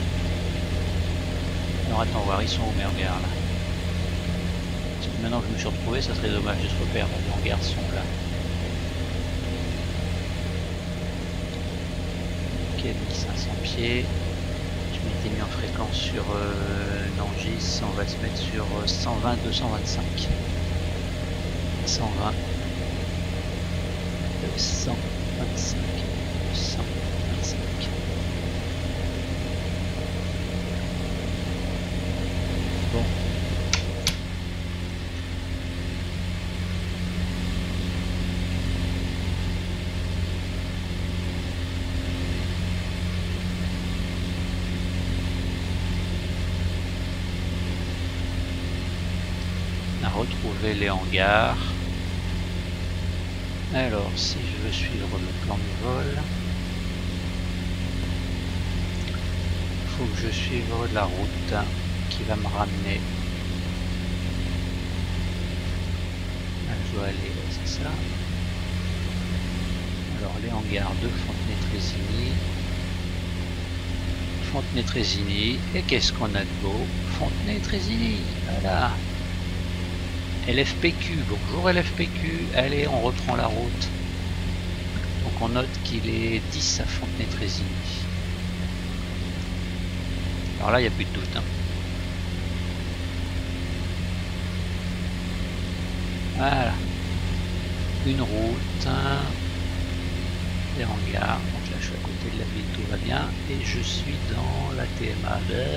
Alors attends, voir, ils sont où mes hangars là? Parce que maintenant que je me suis retrouvé, ça serait dommage de se reperdre. Les hangars sont là. mille cinq cents pieds. Je m'étais mis en fréquence sur euh, Nangis, on va se mettre sur euh, cent vingt deux cent vingt-cinq. cent vingt, cent vingt-cinq, cent vingt-cinq. Bon. Retrouver les hangars. Alors si je veux suivre le plan de vol, il faut que je suive la route qui va me ramener. Là, je dois aller, c'est ça. Alors les hangars de Fontenay-Trésigny. Fontenay-Trésigny. Et qu'est-ce qu'on a de beau? Fontenay-Trésigny. Voilà. L F P Q, bonjour L F P Q, allez on reprend la route. Donc on note qu'il est dix à Fontenay-Trésigny. Alors là, il n'y a plus de doute. Hein. Voilà. Une route. Des hangars. Donc là, je suis à côté de la ville, tout va bien. Et je suis dans la T M A de...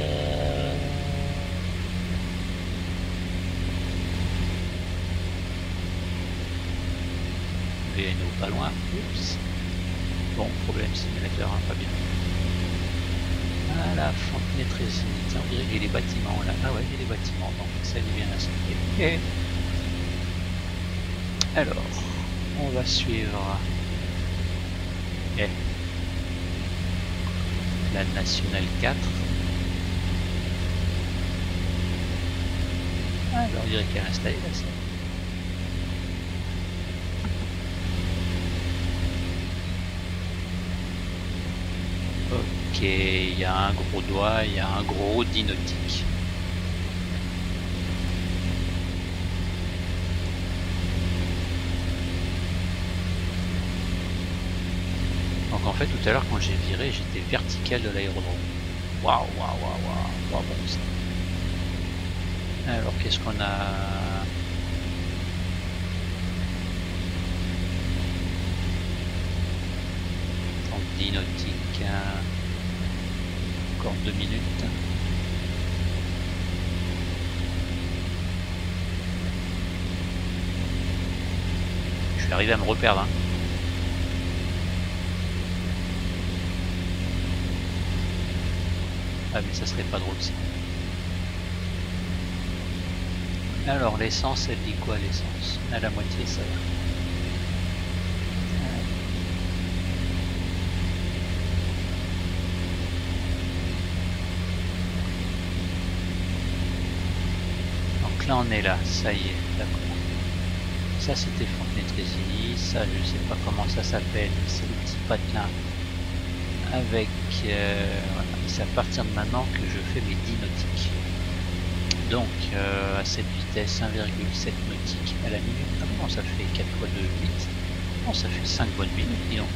V N O pas loin. Oups. Bon, problème simulateur, hein, pas bien. Voilà, Fontenay-Trésigny. Tiens, on dirait qu'il y a des bâtiments là. Ah ouais, il y a des bâtiments, donc ça est bien installé. Alors, on va suivre eh, la Nationale quatre. Alors, on dirait qu'elle est installée là, ça. Ok, il y a un gros doigt, il y a un gros dinotique. Donc en fait tout à l'heure quand j'ai viré j'étais vertical de l'aérodrome. Waouh waouh waouh waouh waouh bon ça. Alors qu'est-ce qu'on a? dix nautiques. Encore deux minutes. Je vais arriver à me reperdre. Hein. Ah mais ça serait pas drôle ça. Alors l'essence elle dit quoi l'essence? À la moitié ça va. Donc là on est là, ça y est, d'accord. Ça c'était Fontenay-Trésigny, ça je sais pas comment ça s'appelle, c'est le petit patelin avec euh, voilà. C'est à partir de maintenant que je fais mes dix nautiques. Donc euh, à cette vitesse un virgule sept nautiques à la minute. Ah non, ça fait quatre fois deux, huit. Non, ça fait cinq bonnes minutes, dis donc.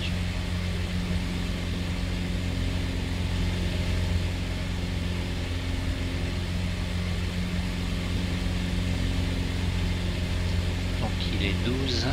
Donc il est douze.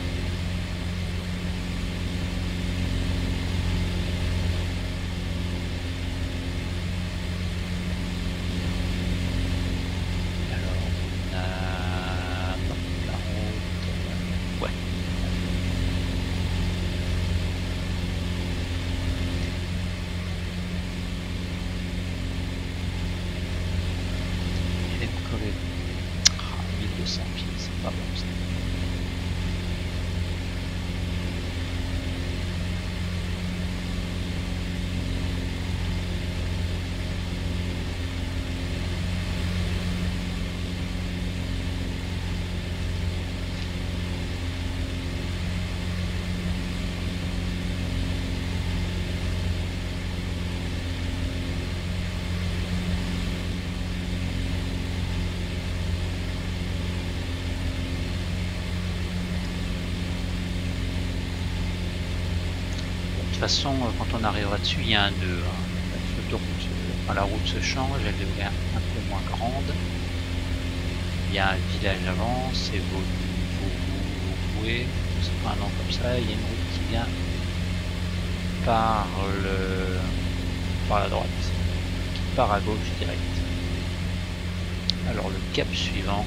De toute façon, quand on arrivera dessus, il y a un nœud. Hein. L'autoroute, enfin, la route se change, elle devient un peu moins grande. Il y a un village avant, c'est Vaubois, c'est pas un nom comme ça. Il y a une route qui vient par le par la droite, qui part à gauche direct. Alors le cap suivant,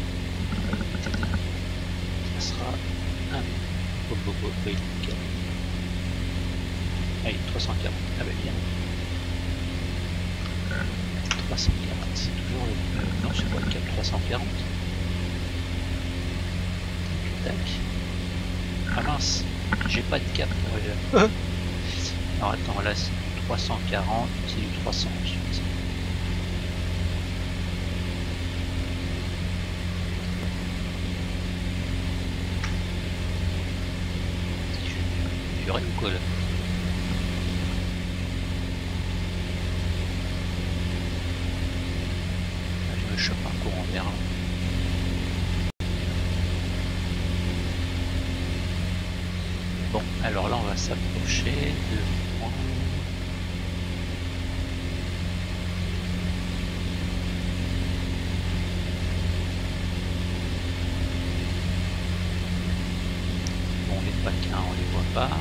ça sera un Vaubois. Allez, trois cent quarante, ah bah bien. trois cent quarante, c'est toujours le... Euh, non, c'est pas le cap trois cent quarante. Tac. Ah mince, j'ai pas de cap pour aller. Alors attends, là c'est du trois cent quarante, c'est du trois cents ensuite. J'aurais une colle. Chope un courant d'air. Bon, alors là on va s'approcher de point. Bon, les paquins on les voit pas.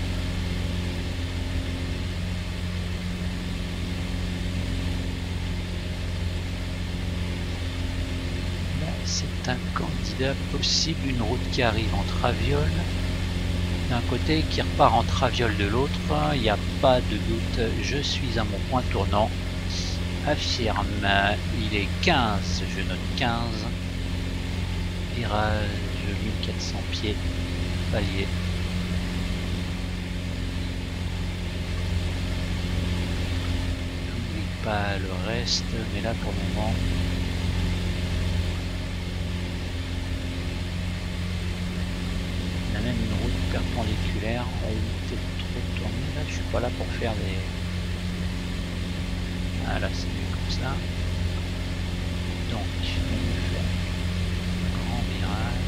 C'est un candidat possible, une route qui arrive en traviole d'un côté, qui repart en traviole de l'autre. Il n'y a pas de doute, je suis à mon point tournant. Affirme, il est quinze, je note quinze. Virage mille quatre cents pieds, palier. J'oublie pas le reste, mais là pour le moment. Même une route perpendiculaire, on va éviter de trop tourner. Là je suis pas là pour faire des... Ah là c'est mieux comme ça. Donc on va faire un grand virage.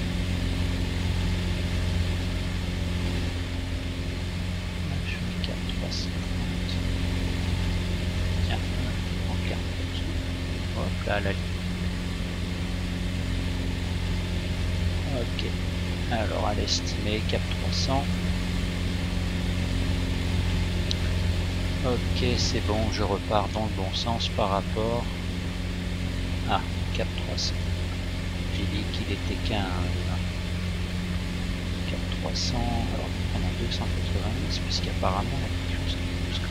Là je fais quatre trois cent trente. Tiens, on prend carte là-dessus. Hop là la ligne. Ok. Alors à l'estimé, cap trois cents. Ok, c'est bon, je repars dans le bon sens par rapport à cap trois cents. J'ai dit qu'il était quinze. cap trois cents, alors on a deux cent quatre-vingt-dix puisqu'apparemment il y a quelque chose qui bouge.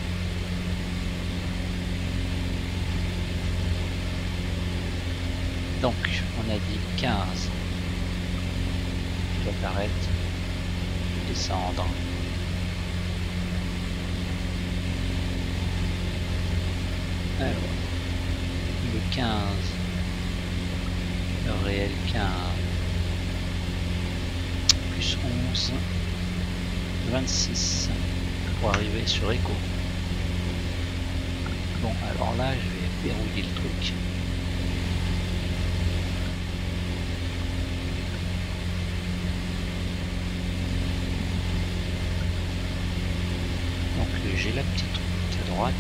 Donc on a dit quinze. T'arrêtes, descendre. Alors, le quinze, le réel quinze, plus onze, vingt-six pour arriver sur Echo. Bon, alors là, je vais verrouiller le truc. J'ai la petite route à droite.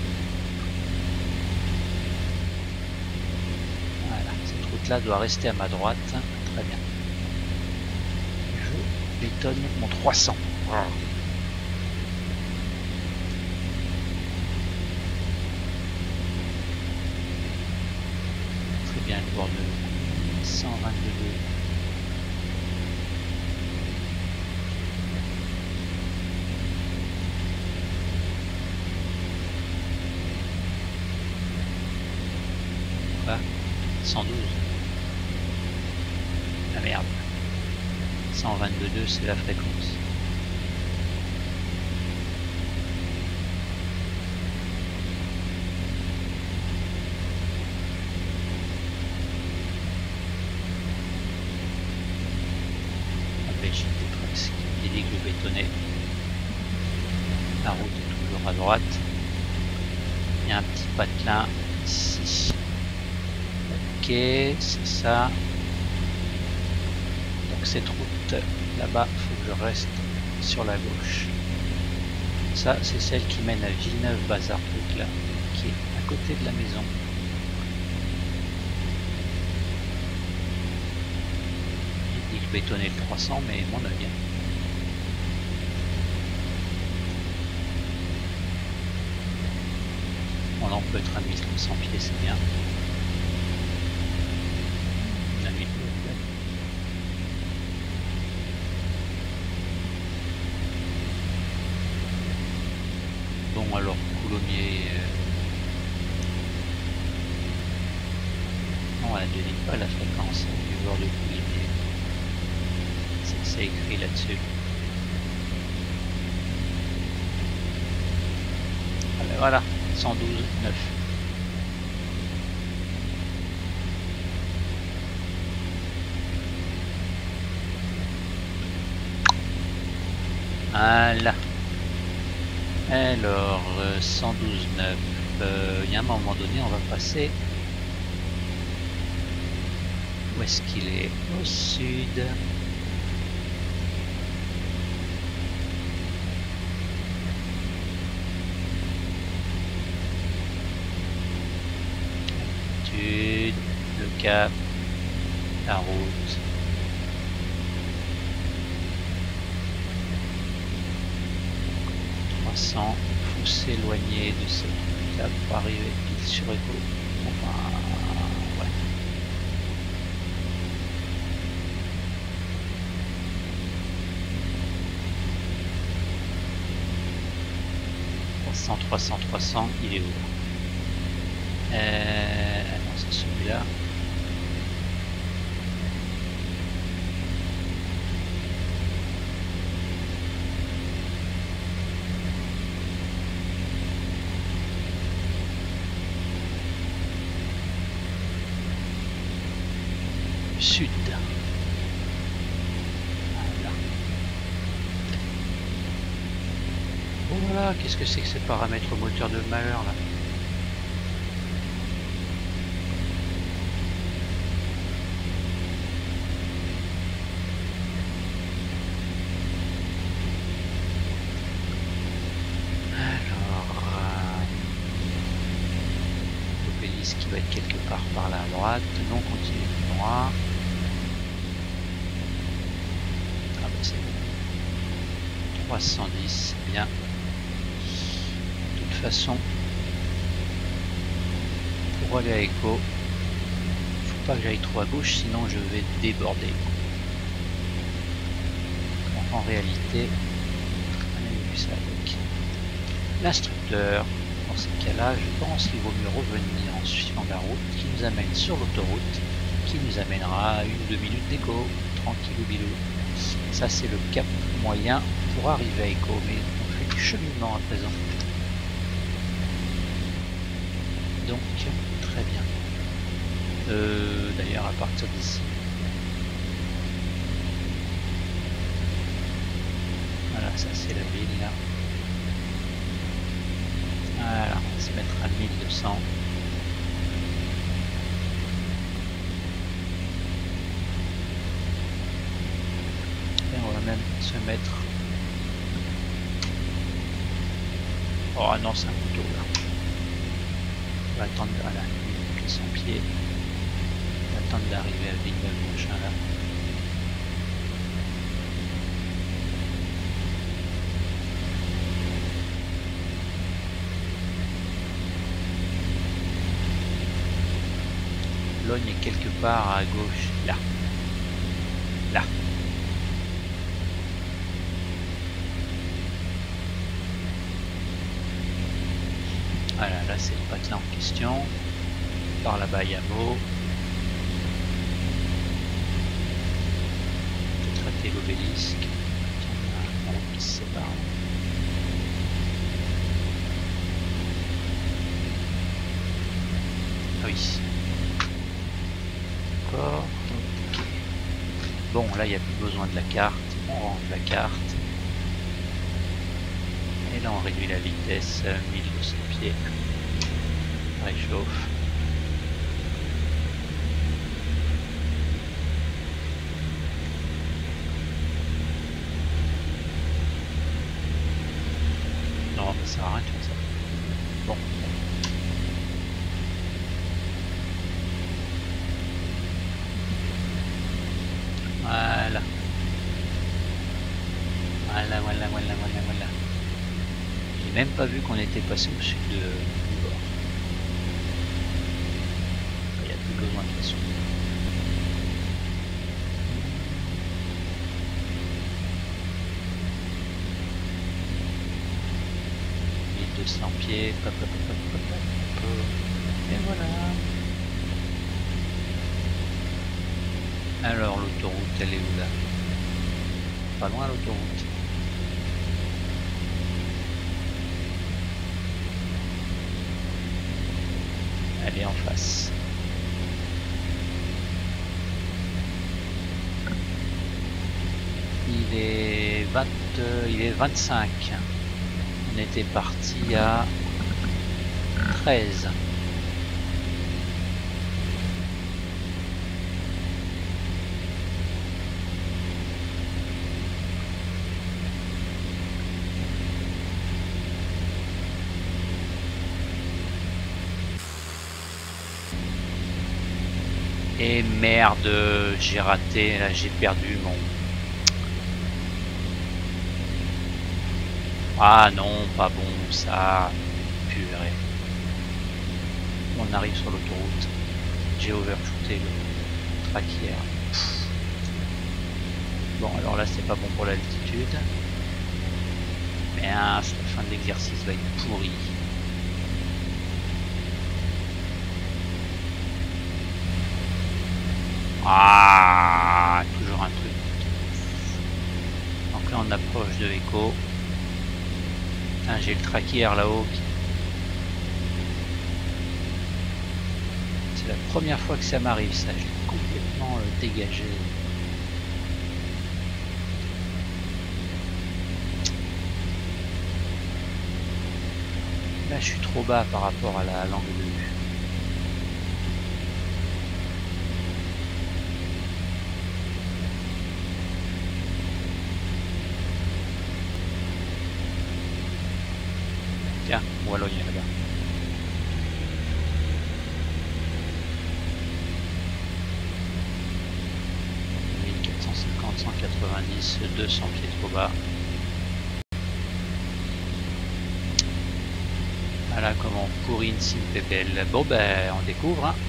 Voilà, cette route là doit rester à ma droite. Très bien. Je bétonne mon trois cents. Très bien, le bord de cent vingt-deux. cent douze. Ah merde. cent vingt-deux, c'est la fréquence. La Belgique est presque. Il dit que le bétonné. La route est toujours à droite. Il y a un petit patelin ici. Ok, c'est ça. Donc cette route là-bas, il faut que je reste sur la gauche. Ça, c'est celle qui mène à Villeneuve-Bazar, truc là, qui est à côté de la maison. J'ai dit que je bétonnais le trois cents, mais mon avis. Bon, là, on peut être à mille trois cents pieds, c'est bien. Bon, alors Coulommiers, euh... non, elle ne dit pas la fréquence du bord de Coulommiers, c'est écrit là-dessus. Voilà, cent douze neuf. Voilà. Alors, euh, cent douze neuf, euh, il y a un moment donné, on va passer. Où est-ce qu'il est? Au sud. cap, la route. trois cents, faut s'éloigner de cette route-là pour arriver pile sur Echo. Enfin, ouais. trois cents, trois cents, trois cents, il est où? Euh, non, c'est celui-là. Sud. Voilà. Oh voilà, qu'est-ce que c'est que ces paramètres moteur de malheur là? Qui va être quelque part par là à droite, non continue tout droit. Ah bah c'est bon. trois cent dix, c'est bien. De toute façon, pour aller à Echo, faut pas que j'aille trop à gauche, sinon je vais déborder. Donc en réalité, on a vu ça avec l'instructeur. Dans ces cas-là, je pense qu'il vaut mieux revenir en suivant la route qui nous amène sur l'autoroute, qui nous amènera à une ou deux minutes d'Echo, tranquillou bilou. Ça c'est le cap moyen pour arriver à Echo, mais on fait du cheminement à présent. Donc très bien. Euh, D'ailleurs à partir d'ici. Voilà, ça c'est la ville là. Voilà, on va se mettre à mille deux cents. Et on va même se mettre... Oh non, c'est un couteau là. On va attendre à la mille deux cents pieds. On va attendre d'arriver à Villeneuve machin là. Logne est quelque part à gauche, là. Là. Voilà, là c'est le patelin en question. Par là-bas, il y a Meaux. Peut-être rater l'obélisque. On a un route qui se sépare. Ah oui. Okay. Bon, là il n'y a plus besoin de la carte, on range la carte et là on réduit la vitesse à mille deux cents pieds, réchauffe. Non, ça sert à rien de faire ça. Bon. Voilà. Voilà, voilà, voilà, voilà, voilà. J'ai même pas vu qu'on était passé au sud de, du bord. Il n'y a plus besoin de toute façon. mille deux cents pieds, pop, pop, pop, pop, pop, pop. Et voilà. Alors l'autoroute, elle est où là? Pas loin l'autoroute. Elle est en face. Il est vingt, euh, il est vingt-cinq. On était parti à treize. Et merde, j'ai raté, là j'ai perdu mon... Ah non, pas bon ça, purée. On arrive sur l'autoroute, j'ai overshooté le traquière. Bon alors là c'est pas bon pour l'altitude. Mais hein, la fin de l'exercice va être pourrie. Ah, toujours un truc. Donc là on approche de Echo. J'ai le traquière là-haut. Qui... C'est la première fois que ça m'arrive ça. Je l'ai complètement euh, dégagé. Là je suis trop bas par rapport à la l'angle de vue. Tiens, Wallonie là-bas. mille quatre cent cinquante, cent quatre-vingt-dix, deux cents pieds trop bas. Voilà comment on pourrit une sim P P L. Bon ben on découvre hein.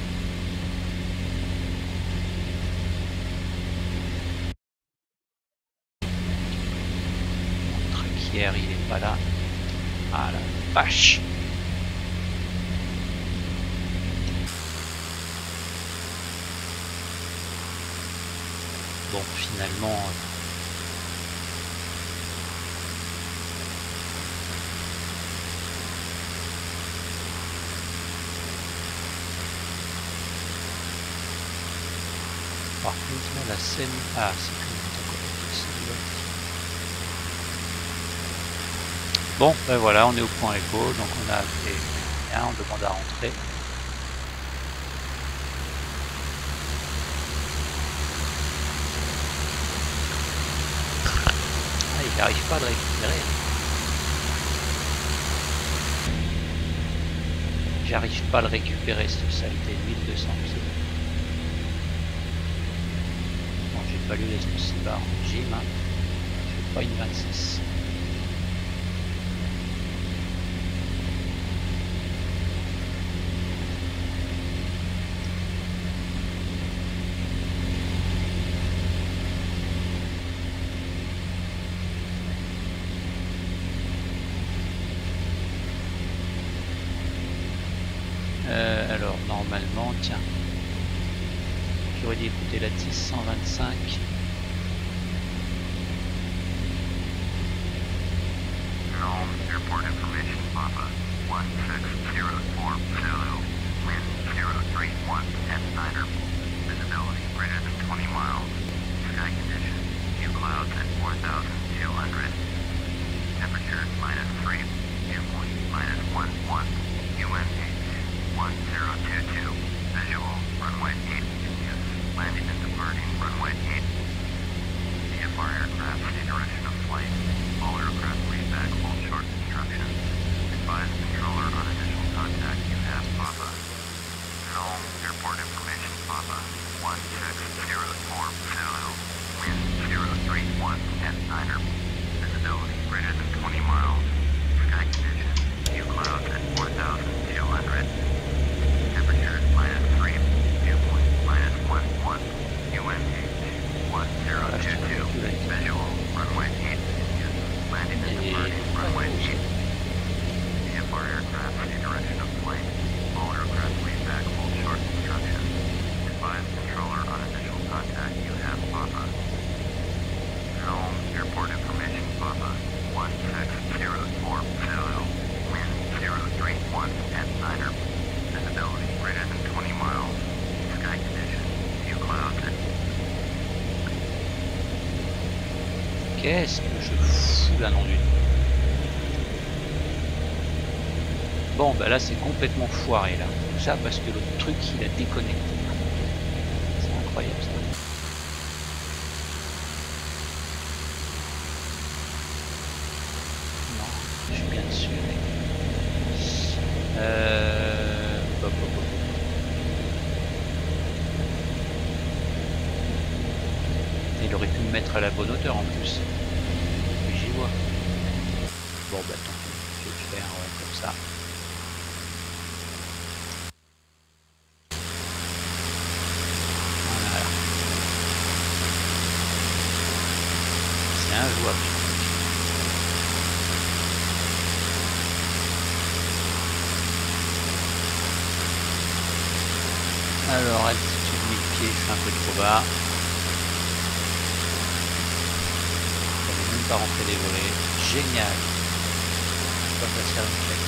Mon traquière il est pas là. Ah la vache. Bon finalement euh... par contre là la scène... Ah c'est bon, ben voilà, on est au point Echo, donc on a fait rien, on demande à rentrer. Ah, il n'arrive pas à le récupérer. J'arrive pas à le récupérer, cette saleté, mille deux cents pieds. Bon, j'ai pas lu les aussi bas en gym, hein. Je fais pas une vingt-six. Euh, alors normalement, tiens, j'aurais dû écouter la dix cent vingt-cinq. Airport information, Papa. one six zero four Zulu, wind zero three one at Snyder. Visibility greater than twenty miles. Sky condition, few clouds at four thousand two hundred. Temperature minus three. Viewpoint minus one one. U N H one zero two two. Visual runway eight. Use landing and departing runway eight. V F R aircraft see direction of flight. All aircraft read back hold short instructions. Advise controller on initial contact. You have Papa. Film airport information, Papa. one six zero four Zulu. Wind zero three one at Snyder. Visibility greater than twenty miles. Sky condition. Few clouds at four thousand two hundred. Temperature minus three. Viewpoint minus one one. U N H one zero two two. Visual runway eight. Landing and departing runway eight. V F R aircraft see direction of flight. All aircraft read back hold short instructions. Advise controller on initial contact. You have Papa. Film airport information, Papa. one six zero four Zulu. Wind zero three one at Snyder. Visibility greater than twenty miles. Sky condition. Few clouds at... Qu'est-ce que je fous là, non du tout. Bon bah là c'est complètement foiré là. Tout ça parce que le truc il a déconnecté. C'est incroyable ça. Non, je suis bien dessus. Mais... Euh... Hop, hop, hop. mettre à la bonne hauteur en plus. Et j'y vois. Bon bah tant pis, je vais le faire euh, comme ça. Voilà. C'est injouable. Alors altitude mille pieds, je suis un peu trop bas. Je n'avais même pas rentré les volets. Génial. Je vais pas passer à une check.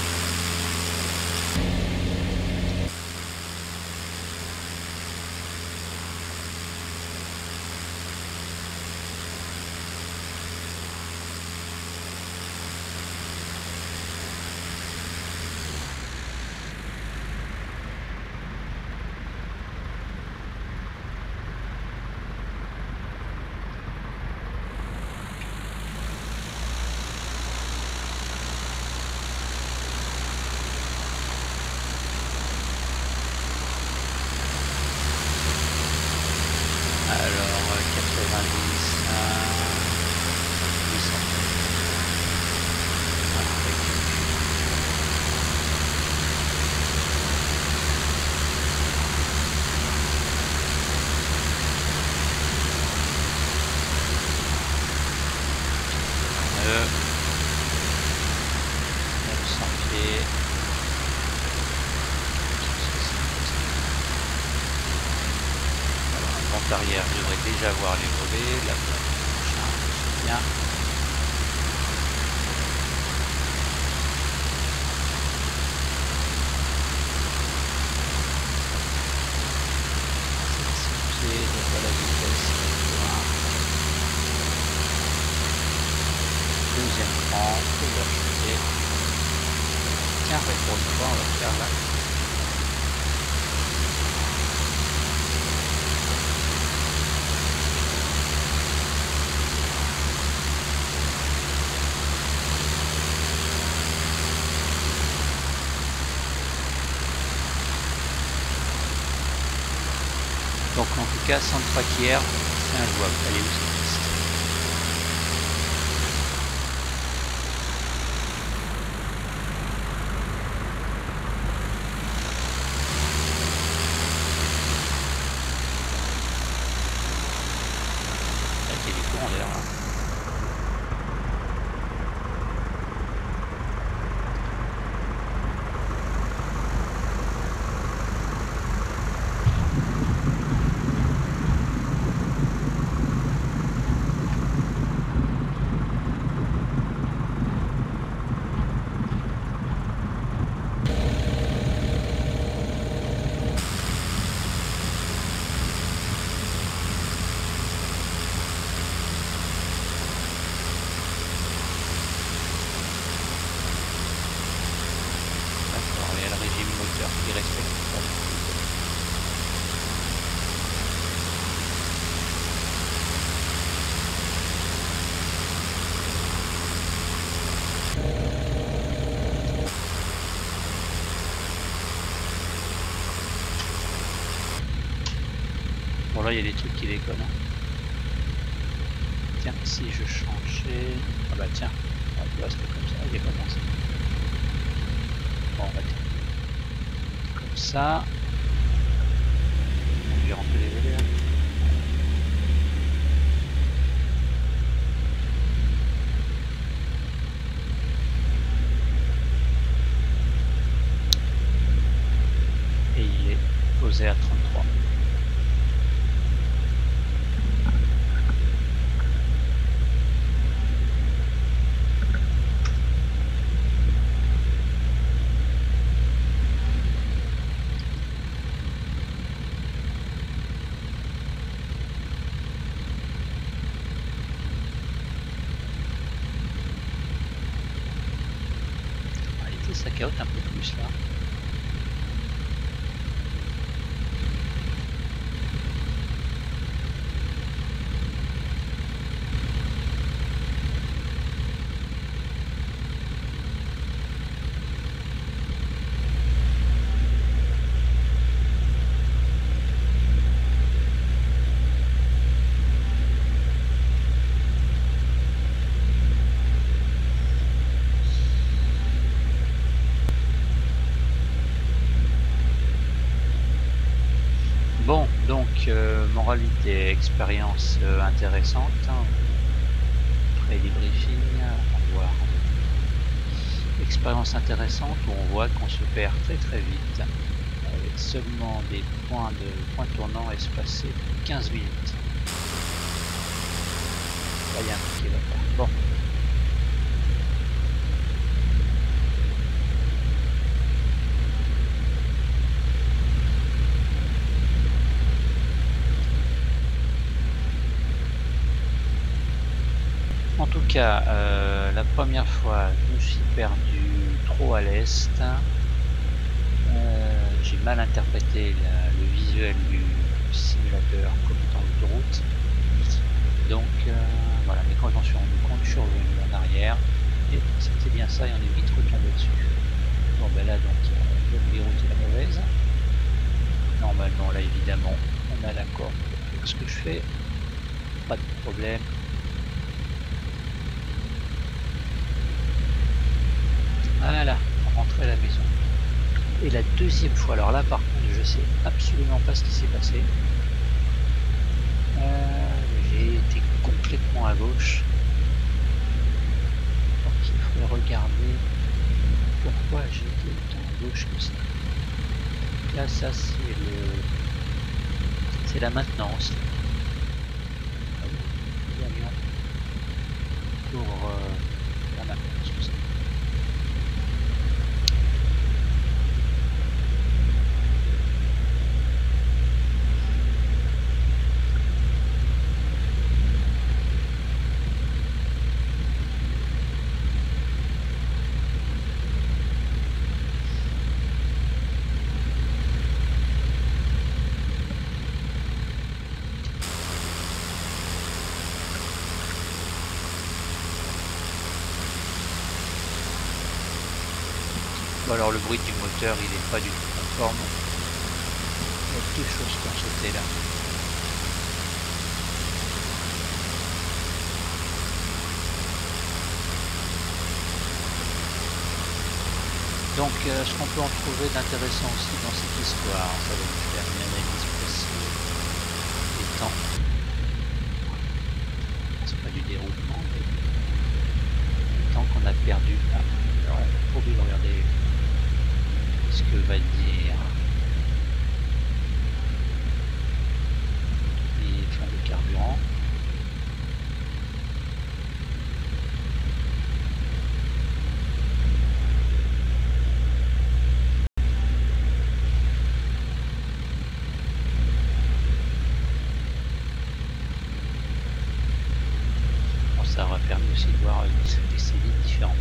Alors quatre-vingt-dix à huit cents. Euh, neuf cents pieds. Vente arrière, je devrais déjà voir les volets, la plaque machin, c'est bien. C'est je vois la vitesse. Deuxième cran, overshooté. Tiens, ouais, pour une fois, on va faire là. Donc en tout cas, sans le traquière, c'est injouable. Elle est où cette piste? Là, il y a des courants d'air là. Qui respecte pas. Bon là il y a des trucs qui déconnent. Tiens, si je changeais... Ah bah tiens, on peut rester comme ça, il est pas pensé. Bon, on va dire. Comme ça. Je vais rentrer les volets là. Et il est posé à trente-trois. Ça caote un peu plus là. moralité, expérience euh, intéressante. Après débriefing, on va voir. Expérience intéressante où on voit qu'on se perd très très vite. Avec seulement des points de points tournants espacés de quinze minutes. Là, il y a un truc qui va pas. Bon. En tout cas, euh, la première fois, je me suis perdu trop à l'est. Euh, J'ai mal interprété la, le visuel du simulateur comme étant l'autoroute. Donc euh, voilà, mais quand j'en suis rendu compte, je suis revenu en arrière et c'était bien ça et on est vite retombé dessus. Bon ben là donc euh, la route est la mauvaise. Normalement là évidemment on a l'accord pour faire ce que je fais, pas de problème. Voilà, on rentre à la maison. Et la deuxième fois, alors là par contre je sais absolument pas ce qui s'est passé. Euh, j'ai été complètement à gauche. Donc il faudrait regarder pourquoi j'ai été autant à gauche que ça. Là ça c'est le... c'est la maintenance. Pour euh, la maintenance tout ça. Bon, alors le bruit du moteur il est pas du tout conforme. Il y a deux choses qui ont sauté là. Donc euh, ce qu'on peut en trouver d'intéressant aussi dans cette histoire, ça va nous faire une analyse précise des temps. C'est pas du déroulement, mais le temps qu'on a perdu. Ah, alors on a trop de regarder ce que va dire les fins de carburant. Bon, ça aura permis aussi de voir des séries différentes.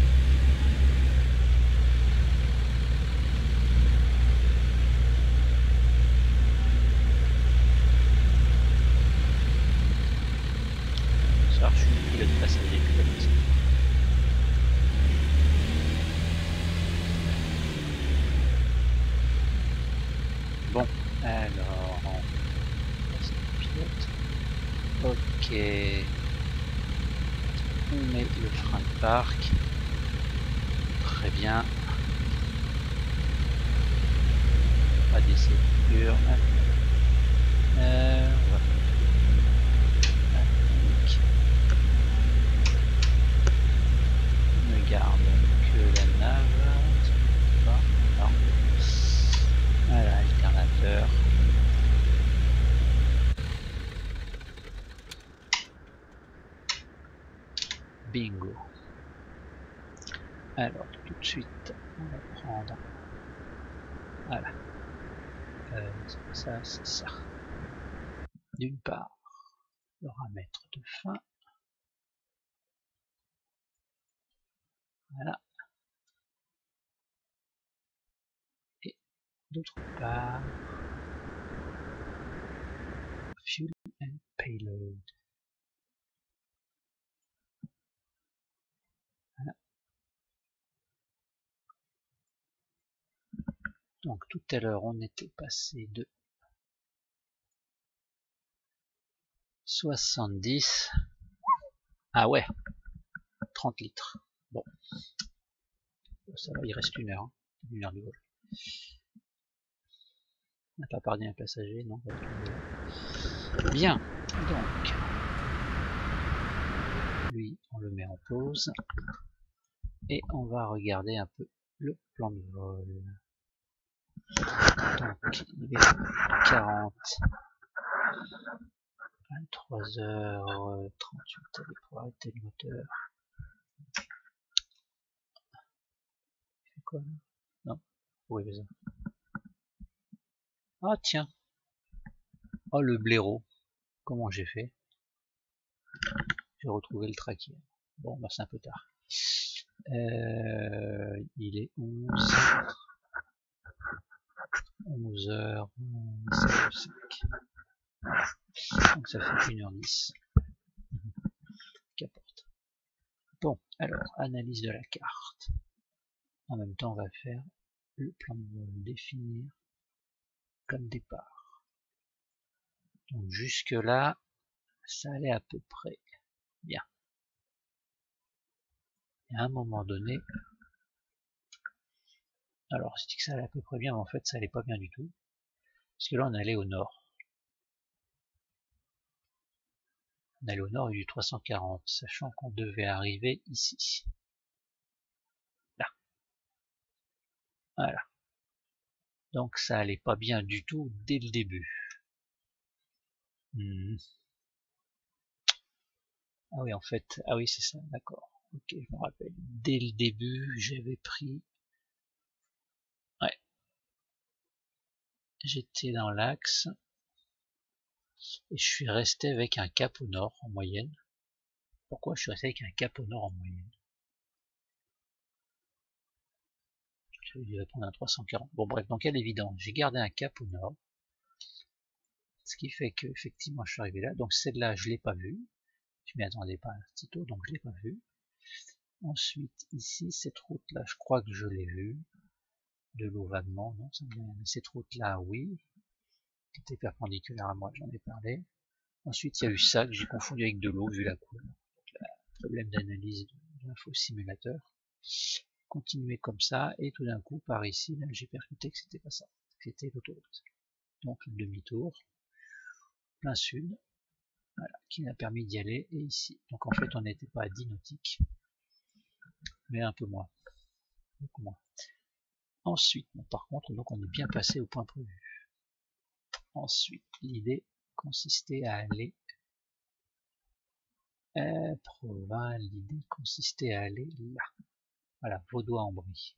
Ça, je suis pilote passager pilote. Bon, alors on passe le pilote. Ok. On met le frein de parc. Très bien. Pas d'essai pur. Euh, on va ne garde que la nave. Pas. Non. Voilà, alternateur. Bingo. Alors tout de suite, on va prendre. Voilà. Euh, c'est pas ça, c'est ça. D'une part, le paramètre de fin. Voilà. Et d'autre part, fuel and payload. Voilà. Donc tout à l'heure, on était passé de soixante-dix. Ah ouais, trente litres. Bon. Ça va, il reste une heure. Hein. Une heure de vol. On n'a pas parlé un passager, non. Bien, donc lui on le met en pause et on va regarder un peu le plan de vol. Donc il est quarante, vingt-trois heures trente-huit pour arrêter le moteur. C'est quoi là? Non, oui mais ça. Ah tiens, oh le blaireau, comment j'ai fait? J'ai retrouvé le traquier. Bon bah c'est un peu tard. Euh, il est onze, onze heures cinq. Donc ça fait une heure dix. Qu'importe. Bon, alors, analyse de la carte. En même temps, on va faire le plan de vol, définir comme départ. Donc jusque là, ça allait à peu près bien. Et à un moment donné, alors je dis que ça allait à peu près bien, mais en fait ça allait pas bien du tout. Parce que là on allait au nord. On allait au nord du trois cent quarante, sachant qu'on devait arriver ici. Là. Voilà. Donc ça allait pas bien du tout dès le début. Hmm. Ah oui, en fait, ah oui, c'est ça, d'accord. Ok, je me rappelle. Dès le début, j'avais pris... Ouais. J'étais dans l'axe. Et je suis resté avec un cap au nord, en moyenne. Pourquoi je suis resté avec un cap au nord en moyenne? J'avais dû répondre à trois cent quarante. Bon bref, donc à l'évidence, j'ai gardé un cap au nord. Ce qui fait que, effectivement, je suis arrivé là. Donc celle-là, je l'ai pas vue. Je m'y attendais pas un petit tôt, donc je l'ai pas vue. Ensuite, ici, cette route-là, je crois que je l'ai vue. De l'eau vaguement, non, ça me dit rien. Mais cette route-là, oui, qui était perpendiculaire à moi, j'en ai parlé. Ensuite, il y a eu ça que j'ai confondu avec de l'eau, vu la couleur. Donc, là, problème d'analyse de l'info simulateur. Continuer comme ça, et tout d'un coup, par ici, là, j'ai percuté que c'était pas ça, que c'était l'autoroute. Donc, le demi-tour, plein sud, voilà, qui m'a permis d'y aller, et ici. Donc, en fait, on n'était pas à dix nautiques, mais un peu moins. Beaucoup moins. Ensuite, bon, par contre, donc on est bien passé au point prévu. Ensuite, l'idée consistait à aller euh, Provins, l'idée consistait à aller là. Voilà, Vaudois-en-Brie.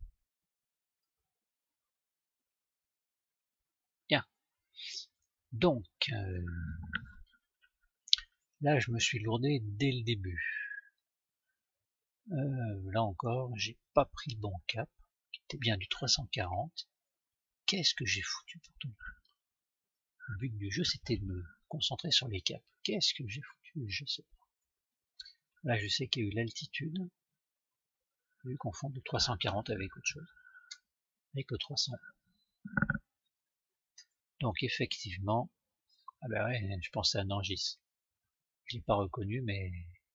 Bien. Donc, euh, là, je me suis lourdé dès le début. Euh, là encore, j'ai pas pris le bon cap, qui était bien du trois cent quarante. Qu'est-ce que j'ai foutu pourtant? Le but du jeu, c'était de me concentrer sur les caps. Qu'est-ce que j'ai foutu? Je sais pas. Là, je sais qu'il y a eu l'altitude. Je confondre le trois cent quarante avec autre chose. Avec le trois cents. Donc, effectivement, ah bah ouais, je pensais à Nangis. Je l'ai pas reconnu, mais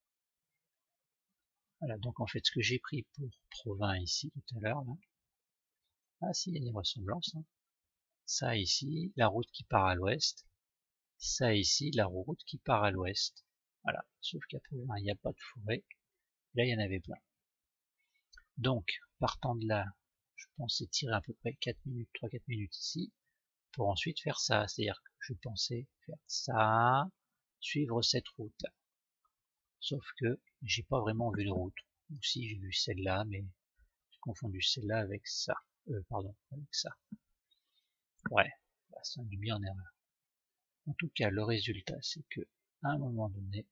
voilà. Donc, en fait, ce que j'ai pris pour Provins ici tout à l'heure, là. Ah, si, il y a des ressemblances. Hein. Ça ici, la route qui part à l'ouest. Ça ici, la route qui part à l'ouest. Voilà. Sauf qu'à Provins, il n'y a pas de forêt. Là, il y en avait plein. Donc, partant de là, je pensais tirer à peu près quatre minutes, trois quatre minutes ici, pour ensuite faire ça. C'est-à-dire que je pensais faire ça, suivre cette route-là. Sauf que j'ai pas vraiment vu de route. Ou si j'ai vu celle-là, mais j'ai confondu celle-là avec ça. Euh, pardon, avec ça. Ouais, bah, ça a dû bien en erreur. En tout cas, le résultat, c'est que à un moment donné,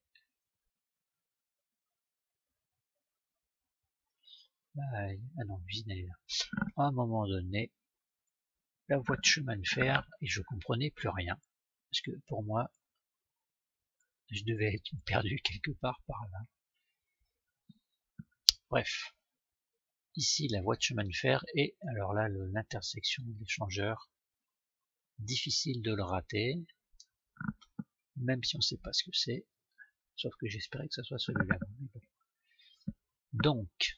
bah, ah non, l'usine est là. À un moment donné, la voie de chemin de fer, et je comprenais plus rien. Parce que pour moi, je devais être perdu quelque part par là. Bref. Ici, la voie de chemin de fer, et alors là, l'intersection de l'échangeur, difficile de le rater, même si on ne sait pas ce que c'est, sauf que j'espérais que ce soit celui-là. Bon. Donc,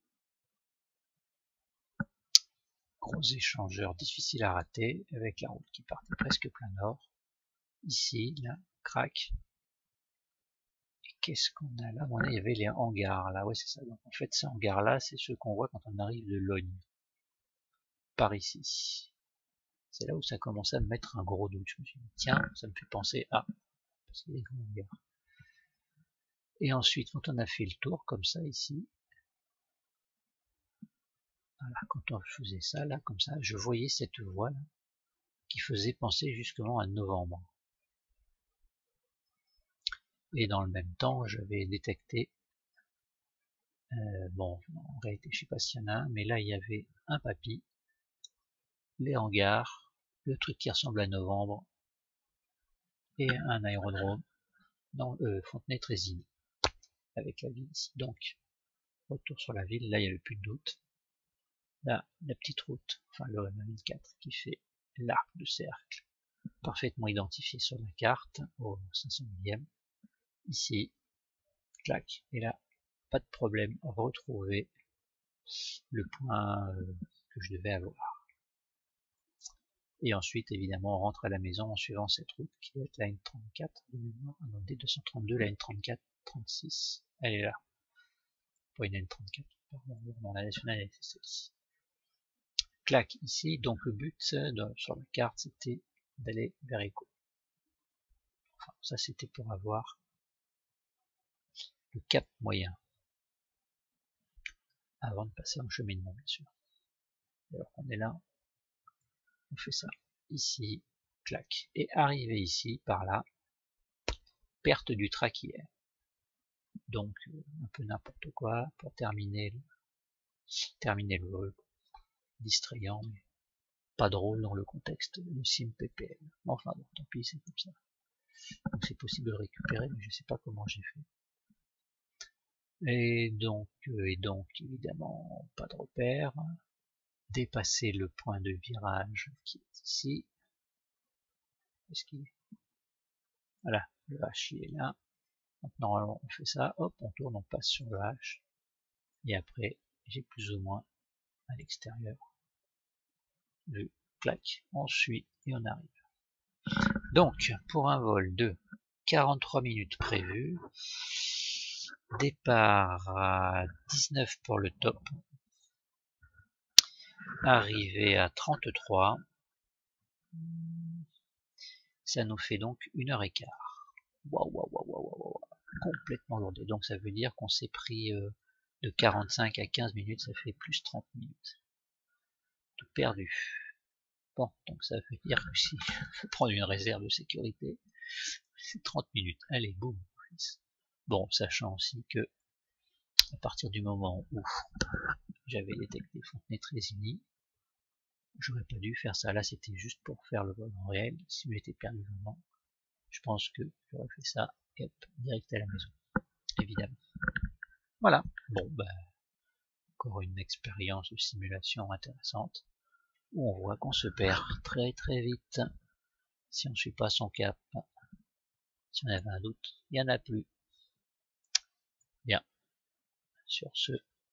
gros échangeur difficile à rater, avec la route qui partait presque plein nord. Ici, là, crac. Et qu'est-ce qu'on a là? Bon, là, il y avait les hangars là, ouais c'est ça. Donc en fait ces hangars là, c'est ceux qu'on voit quand on arrive de Logne. Par ici. C'est là où ça commençait à me mettre un gros doute. Je me suis dit, tiens, ça me fait penser à... Parce qu'il y a des grands hangars. Et ensuite, quand on a fait le tour, comme ça, ici, voilà, quand on faisait ça, là, comme ça, je voyais cette voie, là, qui faisait penser justement à novembre. Et dans le même temps, j'avais détecté, euh, bon, en réalité, je sais pas s'il y en a un, mais là, il y avait un papy, les hangars, le truc qui ressemble à novembre, et un aérodrome dans euh, Fontenay-Trésigny, avec la ville ici. Donc, retour sur la ville, là, il n'y avait plus de doute. Là, la petite route, enfin le vingt-quatre, qui fait l'arc de cercle, parfaitement identifié sur la carte, au cinq cent millième. Ici, clac, et là, pas de problème, retrouver le point euh, que je devais avoir. Et ensuite, évidemment, on rentre à la maison en suivant cette route, qui doit être la N trente-quatre, de mémoire, non, D deux cent trente-deux, la N trente-quatre, trente-six, elle est là. Pas une N trente-quatre, pardon, non, la nationale, c'est celle-ci. Clac ici, donc le but de, sur la carte c'était d'aller vers Écho. Enfin, ça c'était pour avoir le cap moyen avant de passer en cheminement bien sûr. Alors qu'on est là, on fait ça ici, clac, et arrivé ici par là, perte du traquier. Donc un peu n'importe quoi pour terminer le, terminer le vol, distrayant mais pas drôle dans le contexte du sim P P L. Enfin bon, tant pis, c'est comme ça. Donc c'est possible de le récupérer, mais je sais pas comment j'ai fait. Et donc, et donc évidemment, pas de repère. Dépasser le point de virage qui est ici. Est-ce qu'il est? Voilà, le H il est là. Donc normalement on fait ça, hop, on tourne, on passe sur le H. Et après, j'ai plus ou moins à l'extérieur le clac, on suit et on arrive. Donc, pour un vol de quarante-trois minutes prévu, départ à dix-neuf pour le top, arrivé à trente-trois, ça nous fait donc une heure et quart. Waouh, waouh, waouh, waouh, waouh, complètement lourdé. Donc ça veut dire qu'on s'est pris euh, de quarante-cinq à quinze minutes, ça fait plus trente minutes. Tout perdu. Bon, donc ça veut dire que si faut prendre une réserve de sécurité, c'est trente minutes. Allez, boum. Bon, sachant aussi que à partir du moment où j'avais détecté Fontenay-Trésigny, j'aurais pas dû faire ça. Là, c'était juste pour faire le vol en réel. Si j'étais perdu vraiment, je pense que j'aurais fait ça et hop, direct à la maison. Évidemment. Voilà. Bon, bah, encore une expérience de simulation intéressante où on voit qu'on se perd très très vite si on ne suit pas son cap. Si on avait un doute, il n'y en a plus. Bien. Sur ce,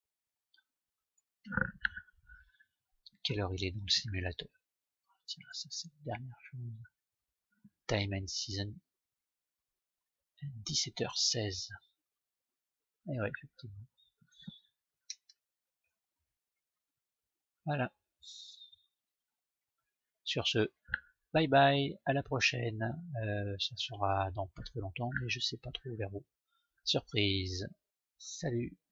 quelle heure il est dans le simulateur? Tiens, ça c'est la dernière chose. Time and season. dix-sept heures seize. Et ouais, effectivement. Voilà. Sur ce, bye bye, à la prochaine. Euh, ça sera dans pas très longtemps, mais je sais pas trop vers où. Surprise. Salut.